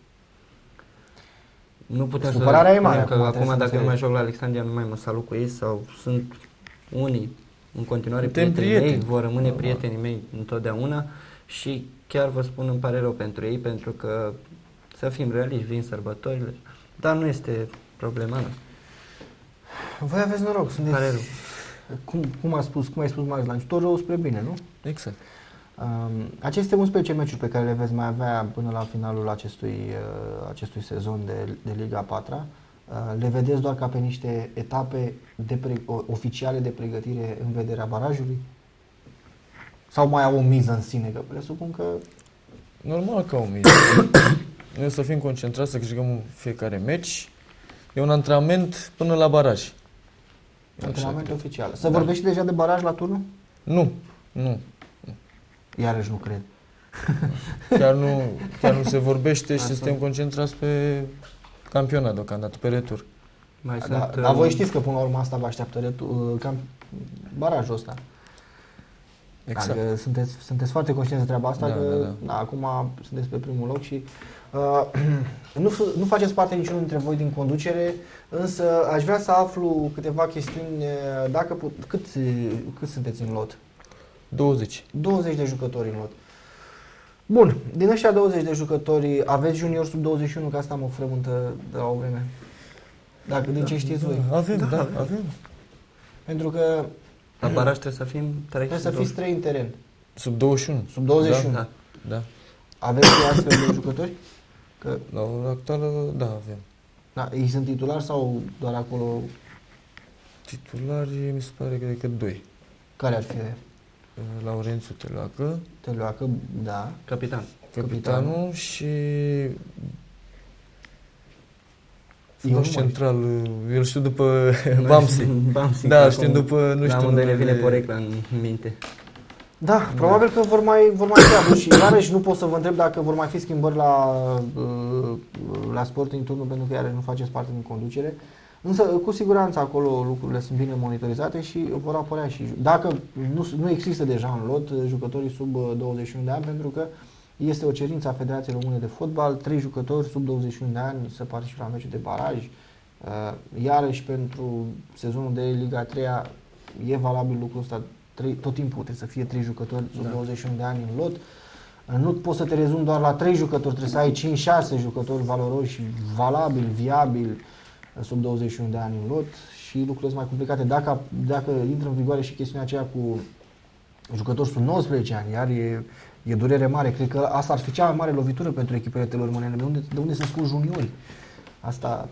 [SPEAKER 3] Nu putem
[SPEAKER 1] Supărarea
[SPEAKER 3] să
[SPEAKER 1] e mare,
[SPEAKER 3] că acum dacă nu mai joc la Alexandria, nu mai mă salut cu ei sau sunt unii în continuare prietenii mei, vor rămâne prietenii mei întotdeauna și chiar vă spun, îmi pare rău pentru ei, pentru că să fim realiști, vin sărbătorile, dar nu este problema noastră.
[SPEAKER 1] Voi aveți noroc, sunteți...
[SPEAKER 3] Pare rău.
[SPEAKER 1] Cum ai spus Marius la început, rău spre bine, nu?
[SPEAKER 2] Exact.
[SPEAKER 1] Aceste 11 meciuri pe care le veți mai avea până la finalul acestui sezon de Liga 4, le vedeți doar ca pe niște etape oficiale de pregătire în vederea barajului? Sau mai au o miză în sine? Că presupun că...
[SPEAKER 2] Normal că o miză. Noi să fim concentrați să câștigăm fiecare meci. E un antrenament până la baraj.
[SPEAKER 1] Antrenament oficial. Se vorbește deja de baraj la turnul?
[SPEAKER 2] Nu.
[SPEAKER 1] Iarăși nu cred.
[SPEAKER 2] Chiar nu se vorbește și suntem concentrați pe campionat deocamdată, pe retur.
[SPEAKER 1] Dar voi știți că până la urmă asta vă așteaptă barajul ăsta.
[SPEAKER 2] Exact.
[SPEAKER 1] Adică sunteți foarte conștienți de treaba asta,
[SPEAKER 2] da.
[SPEAKER 1] Acum sunteți pe primul loc și nu faceți parte niciunul dintre voi din conducere, însă aș vrea să aflu câteva chestiuni, cât sunteți în lot?
[SPEAKER 2] 20.
[SPEAKER 1] 20 de jucători în lot. Bun, din ăștia 20 de jucători, aveți junior sub 21, că asta mă frământă de la o vreme. Din ce știți voi.
[SPEAKER 2] Avem.
[SPEAKER 1] Pentru că
[SPEAKER 3] la baraj trebuie să fim 3.
[SPEAKER 1] trebuie să fiți 3 în teren.
[SPEAKER 2] Sub 21.
[SPEAKER 1] Sub 21.
[SPEAKER 2] Da.
[SPEAKER 1] Aveți astfel de jucători? Că...
[SPEAKER 2] La ora actuală, da, avem.
[SPEAKER 1] Da, ei sunt titulari sau doar acolo?
[SPEAKER 2] Titulari, mi se pare că decât 2.
[SPEAKER 1] Care ar fi?
[SPEAKER 2] Laurențiu
[SPEAKER 1] Teleacă, da.
[SPEAKER 2] Capitanul și fundaș central, eu știu după Bamsi. Da, știu după, nu știu.
[SPEAKER 3] Unde ne vine porecla în minte.
[SPEAKER 1] Da, probabil că vor mai fi aduși și iarăși nu pot să vă întreb dacă vor mai fi schimbări la Sporting Turnul, pentru că iarăși nu faceți parte din conducere. Însă, cu siguranță, acolo lucrurile sunt bine monitorizate și vor apărea și... Dacă nu există deja în lot jucătorii sub 21 de ani, pentru că este o cerință a Federației Române de Fotbal, 3 jucători sub 21 de ani să participă la meciul de baraj. Iarăși, pentru sezonul de Liga 3 e valabil lucrul ăsta, tot timpul trebuie să fie 3 jucători sub 21 de ani în lot. Nu poți să te rezumi doar la 3 jucători, trebuie să ai 5-6 jucători valoroși și valabili, viabili sub 21 de ani în lot și lucrurile sunt mai complicate. Dacă intră în vigoare și chestiunea aceea cu jucători sub 19 ani, iar e durere mare. Cred că asta ar fi cea mai mare lovitură pentru echipele telormănene. De unde să scot juniori? Asta...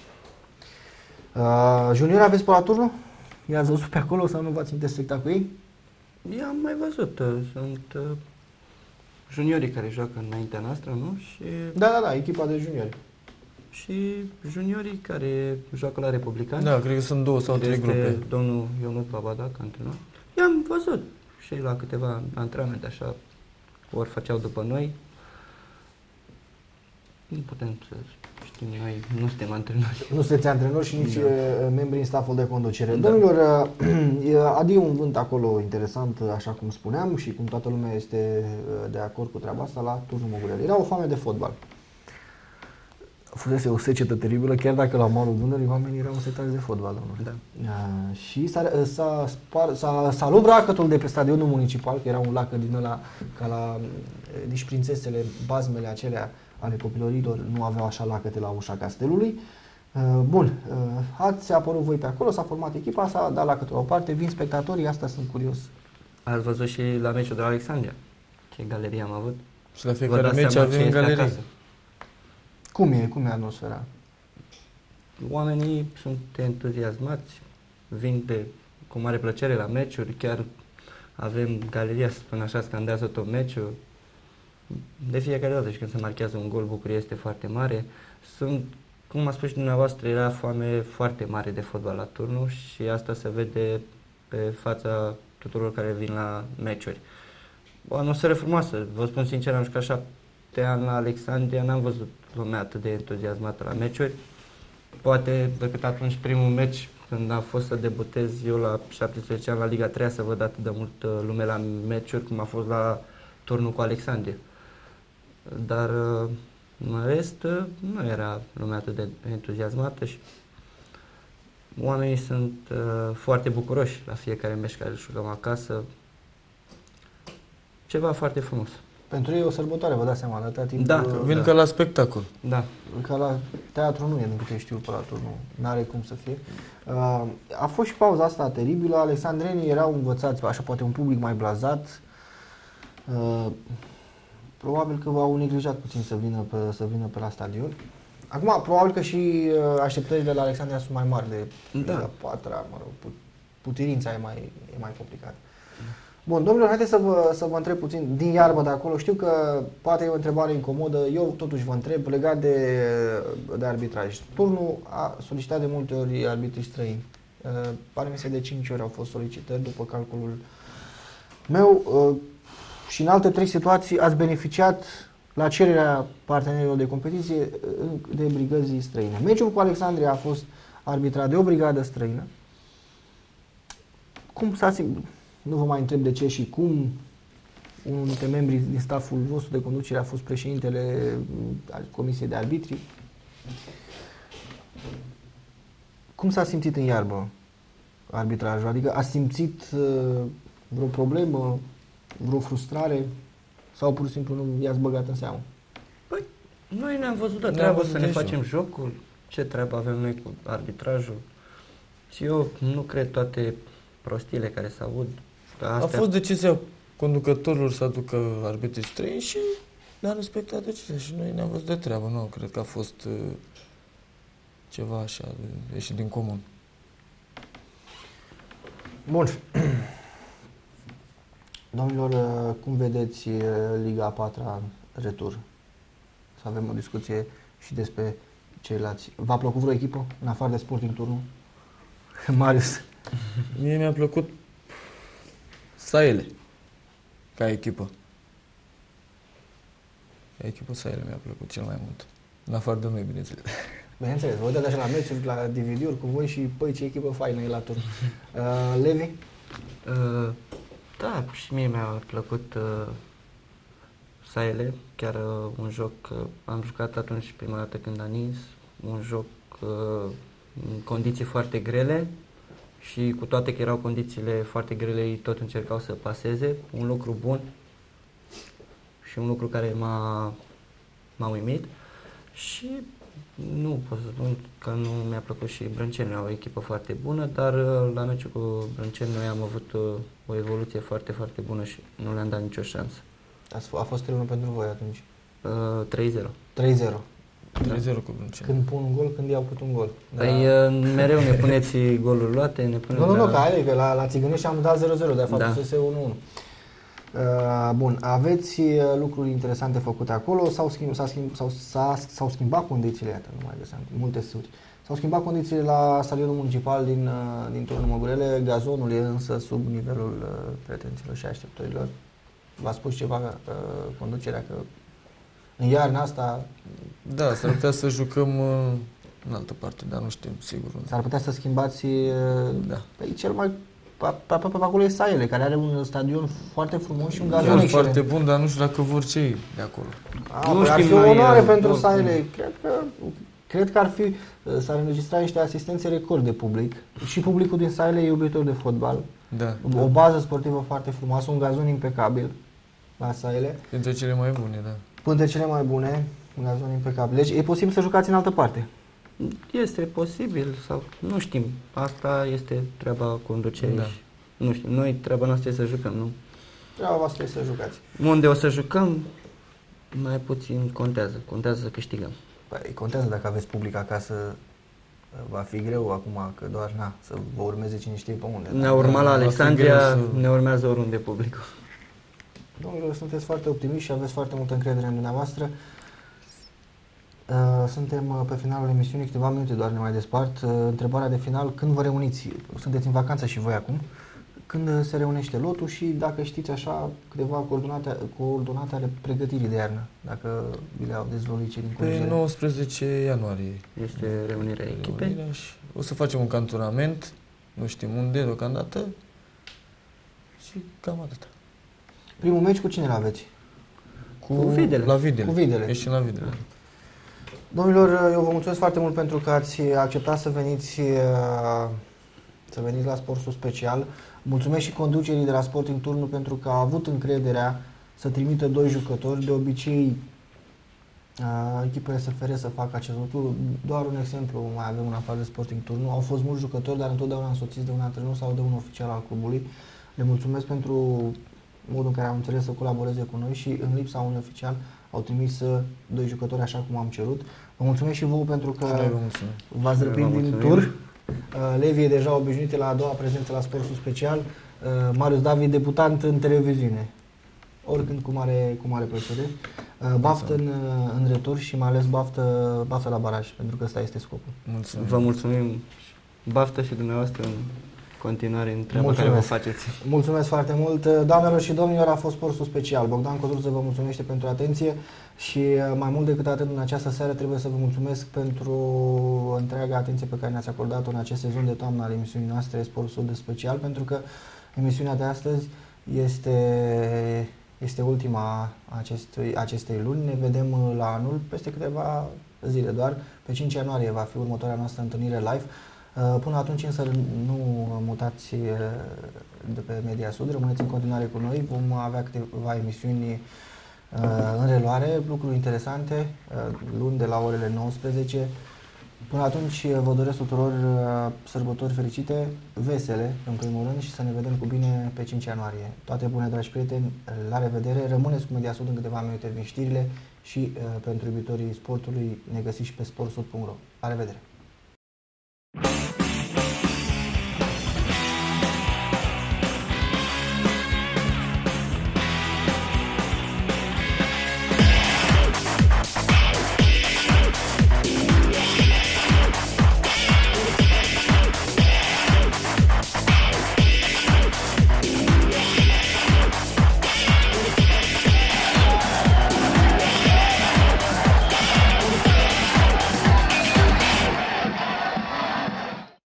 [SPEAKER 1] juniori aveți pe la turnul? I-ați văzut pe acolo sau nu v-ați intersectat cu ei?
[SPEAKER 3] I-am mai văzut. Sunt juniorii care joacă înaintea noastră, nu? Și...
[SPEAKER 1] Da, echipa de juniori.
[SPEAKER 3] Și juniorii care joacă la Republican.
[SPEAKER 2] Da, cred că sunt 2 sau 3 grupe.
[SPEAKER 3] Domnul Ionut Babadac, antrenor. I-am văzut și la câteva antrenamente, așa, ori făceau după noi. Nu putem să știm, noi nu suntem antrenori.
[SPEAKER 1] Nu sunteți antrenori și nici membri în staful de conducere. Da. Domnilor, adică un vânt acolo interesant, așa cum spuneam și cum toată lumea este de acord cu treaba asta, la Turnul Mogurel. Era o foame de fotbal. Fusese o secetă teribilă, chiar dacă la malul Dunării oamenii erau setați de fotbal, domnule. Da. Și s-a luat bracătul de pe stadionul municipal, că era un lac din ăla, ca la nici prințesele, bazmele acelea ale copilărilor nu aveau așa lacăte la ușa castelului. Bun, ați apărut voi pe acolo, s-a format echipa, s-a dat lacătul la o parte, vin spectatorii, asta sunt curios.
[SPEAKER 3] Ați văzut și la meciul de la Alexandria, ce galerie am avut.
[SPEAKER 2] Și la fiecare meci avem galerie.
[SPEAKER 1] Cum e atmosfera?
[SPEAKER 3] Oamenii sunt entuziasmați, vin cu mare plăcere la meciuri, chiar avem galeria, să spun așa, scandează tot meciul. De fiecare dată și când se marchează un gol, bucuria este foarte mare. Cum a spus și dumneavoastră, era foame foarte mare de fotbal la turnul și asta se vede pe fața tuturor care vin la meciuri. O atmosferă frumoasă, vă spun sincer, am jucat 7 ani la Alexandria, n-am văzut lumea atât de entuziasmată la meciuri. Poate decât atunci primul meci, când a fost să debutez eu la 17 ani la Liga 3, să văd atât de mult lume la meciuri cum a fost la turnul cu Alexandria. Dar în rest nu era lumea atât de entuziasmată și oamenii sunt foarte bucuroși la fiecare meci care îl jucăm acasă. Ceva foarte frumos.
[SPEAKER 1] Pentru ei e o sărbătoare, vă dați seama, de atâta timp.
[SPEAKER 2] Da, vin ca la spectacol.
[SPEAKER 3] Da.
[SPEAKER 1] Ca la teatru nu e, din câte știu, pe la turnul. N-are cum să fie. A fost și pauza asta teribilă. Alexandrenii erau învățați, așa poate un public mai blazat. Probabil că v-au neglijat puțin să vină pe la stadion. Acum, probabil că și așteptările la Alexandria sunt mai mari de Liga 4-a, mă rog, putirința e mai complicată. Bun, domnilor, haideți să vă întreb puțin din iarbă de acolo. Știu că poate e o întrebare incomodă, eu totuși vă întreb legat de arbitraj. Turnul a solicitat de multe ori arbitrii străini. Pare mi se de 5 ori au fost solicitări după calculul meu. și în alte 3 situații ați beneficiat la cererea partenerilor de competiție de brigăzii străine. Meciul cu Alexandria a fost arbitrat de o brigadă străină. Cum s-a simțit? Nu vă mai întreb de ce și cum. Unul dintre membrii din stafful vostru de conducere a fost președintele Comisiei de Arbitri. Cum s-a simțit în iarbă arbitrajul? Adică a simțit vreo problemă, vreo frustrare sau pur și simplu nu i-ați băgat în seamă?
[SPEAKER 3] Păi, noi ne-am văzut de treabă să ne facem jocul. Ce treabă avem noi cu arbitrajul? Și eu nu cred toate prostiile care se aud.
[SPEAKER 2] A fost decizia conducătorilor să aducă arbitrii străini și le-a respectat decizia și noi ne-am văzut de treabă. Nu cred că a fost ceva așa ieșit din comun.
[SPEAKER 1] Bun. Domnilor, cum vedeți Liga a 4-a retur? Să avem o discuție și despre ceilalți. V-a plăcut vreo echipă în afară de Sporting Turnul? Marius?
[SPEAKER 2] Mie mi-a plăcut Saele ca echipă. Ca echipă Saele mi-a plăcut cel mai mult. În afară de noi, bineînțeles.
[SPEAKER 1] Bineînțeles, vă uitați așa la meciuri, la DVD-uri cu voi și păi ce echipă faină e la turn. Levi?
[SPEAKER 3] Da, și mie mi-a plăcut Saele, chiar un joc, am jucat atunci prima dată când a nins, un joc în condiții foarte grele și cu toate că erau condițiile foarte grele, ei tot încercau să paseze, un lucru bun și un lucru care m-a uimit și nu pot să spun că nu mi-a plăcut și Brânceni, au o echipă foarte bună, dar la meciul cu Brânceni noi am avut o evoluție foarte, foarte bună și nu le-am dat nicio șansă.
[SPEAKER 1] A fost 3-1 pentru voi atunci?
[SPEAKER 3] 3-0.
[SPEAKER 1] 3-0.
[SPEAKER 2] 3-0 cu Brânceni.
[SPEAKER 1] Când pun un gol, când iau cât un gol.
[SPEAKER 3] Păi mereu ne puneți goluri luate, ne puneți...
[SPEAKER 1] Nu, că la Țigănești am dat 0-0, de fapt fusese 1-1. Bun, aveți lucruri interesante făcute acolo, s-au schimbat condițiile, iată, nu mai găseam multe suri. S-au schimbat condițiile la stadionul municipal din Turnul Măgurele, gazonul e însă sub nivelul pretențiilor și așteptărilor. V-a spus ceva conducerea că în iarna asta...
[SPEAKER 2] Da, s-ar putea să jucăm în altă parte, dar nu știm sigur unde.
[SPEAKER 1] S-ar putea să schimbați...
[SPEAKER 2] Da.
[SPEAKER 1] Păi cel mai... Pe acolo e Saele, care are un stadion foarte frumos și un gazon excelent.
[SPEAKER 2] Foarte bun, dar nu știu dacă vor cei de acolo.
[SPEAKER 1] Nu ar fi o onoare pentru Saele. Cred că s-ar înregistra niște asistențe record de public. Și publicul din Saele e iubitor de fotbal.
[SPEAKER 2] Da.
[SPEAKER 1] O bază sportivă foarte frumoasă, un gazon impecabil la Saele.
[SPEAKER 2] Dintre cele mai bune, da.
[SPEAKER 1] Dintre cele mai bune, un gazon impecabil. Deci e posibil să jucați în altă parte.
[SPEAKER 3] Este posibil sau nu știm. Asta este treaba conducerii.
[SPEAKER 2] Da.
[SPEAKER 3] Nu știm. Noi treaba noastră este să jucăm, nu?
[SPEAKER 1] Treaba voastră e să jucați.
[SPEAKER 3] Unde o să jucăm, mai puțin contează. Contează să câștigăm.
[SPEAKER 1] Păi contează dacă aveți public acasă. Va fi greu acum că doar să vă urmeze cine știe pe unde.
[SPEAKER 3] Ne-a urmat la Alexandria, ne urmează oriunde publicul.
[SPEAKER 1] Domnilor, sunteți foarte optimiști și aveți foarte multă încredere în dumneavoastră. Suntem pe finalul emisiunii, câteva minute doar ne mai despart. Întrebarea de final, când vă reuniți? Sunteți în vacanță și voi acum. Când se reunește lotul și dacă știți așa câteva coordonate ale pregătirii de iarnă, dacă vi le-au dezvăluit cei din conducere.
[SPEAKER 2] Pe 19 ianuarie
[SPEAKER 3] este reunirea echipei.
[SPEAKER 2] O să facem un cantonament, nu știm unde deocamdată și cam atât.
[SPEAKER 1] Primul meci cu cine l-aveți?
[SPEAKER 3] Cu Videle.
[SPEAKER 2] La Videle.
[SPEAKER 1] Cu Videle.
[SPEAKER 2] Ești la Videle.
[SPEAKER 1] Domnilor, eu vă mulțumesc foarte mult pentru că ați acceptat să veniți la Sportul Special. Mulțumesc și conducerii de la Sporting Turnul pentru că a avut încrederea să trimită 2 jucători. De obicei, echipele SFR să facă acest lucru. Doar un exemplu mai avem în afară de Sporting Turnul. Au fost mulți jucători, dar întotdeauna însoțiți de un antrenor sau de un oficial al clubului. Le mulțumesc pentru modul în care au înțeles să colaboreze cu noi și în lipsa unui oficial au trimis 2 jucători așa cum am cerut. Vă mulțumesc și vouă pentru că v-ați răpit din tur. Levi e deja obișnuit la a doua prezență la Sportul Special. Marius David, debutant în televiziune. Oricând cu mare plăcere. Baftă în retur și mai ales baftă la baraj, pentru că ăsta este scopul.
[SPEAKER 2] Mulțumim.
[SPEAKER 3] Vă mulțumim, baftă și dumneavoastră în continuare în treaba care vă faceți.
[SPEAKER 1] Mulțumesc foarte mult. Doamnelor și domnilor, a fost Sportul Special. Bogdan Codruță vă mulțumește pentru atenție și mai mult decât atât, în această seară trebuie să vă mulțumesc pentru întreaga atenție pe care ne-ați acordat-o în acest sezon de toamnă al emisiunii noastre Sportul Special, pentru că emisiunea de astăzi este ultima acestei luni. Ne vedem la anul peste câteva zile doar. Pe 5 ianuarie va fi următoarea noastră întâlnire live. Până atunci însă nu mutați de pe Media Sud, rămâneți în continuare cu noi, vom avea câteva emisiuni în reluare, lucruri interesante, luni de la orele 19. Până atunci vă doresc tuturor sărbători fericite, vesele în primul rând și să ne vedem cu bine pe 5 ianuarie. Toate bune, dragi prieteni, la revedere, rămâneți cu Media Sud, în câteva minute vin știrile și pentru iubitorii sportului ne găsiți și pe sportsud.ro. La revedere!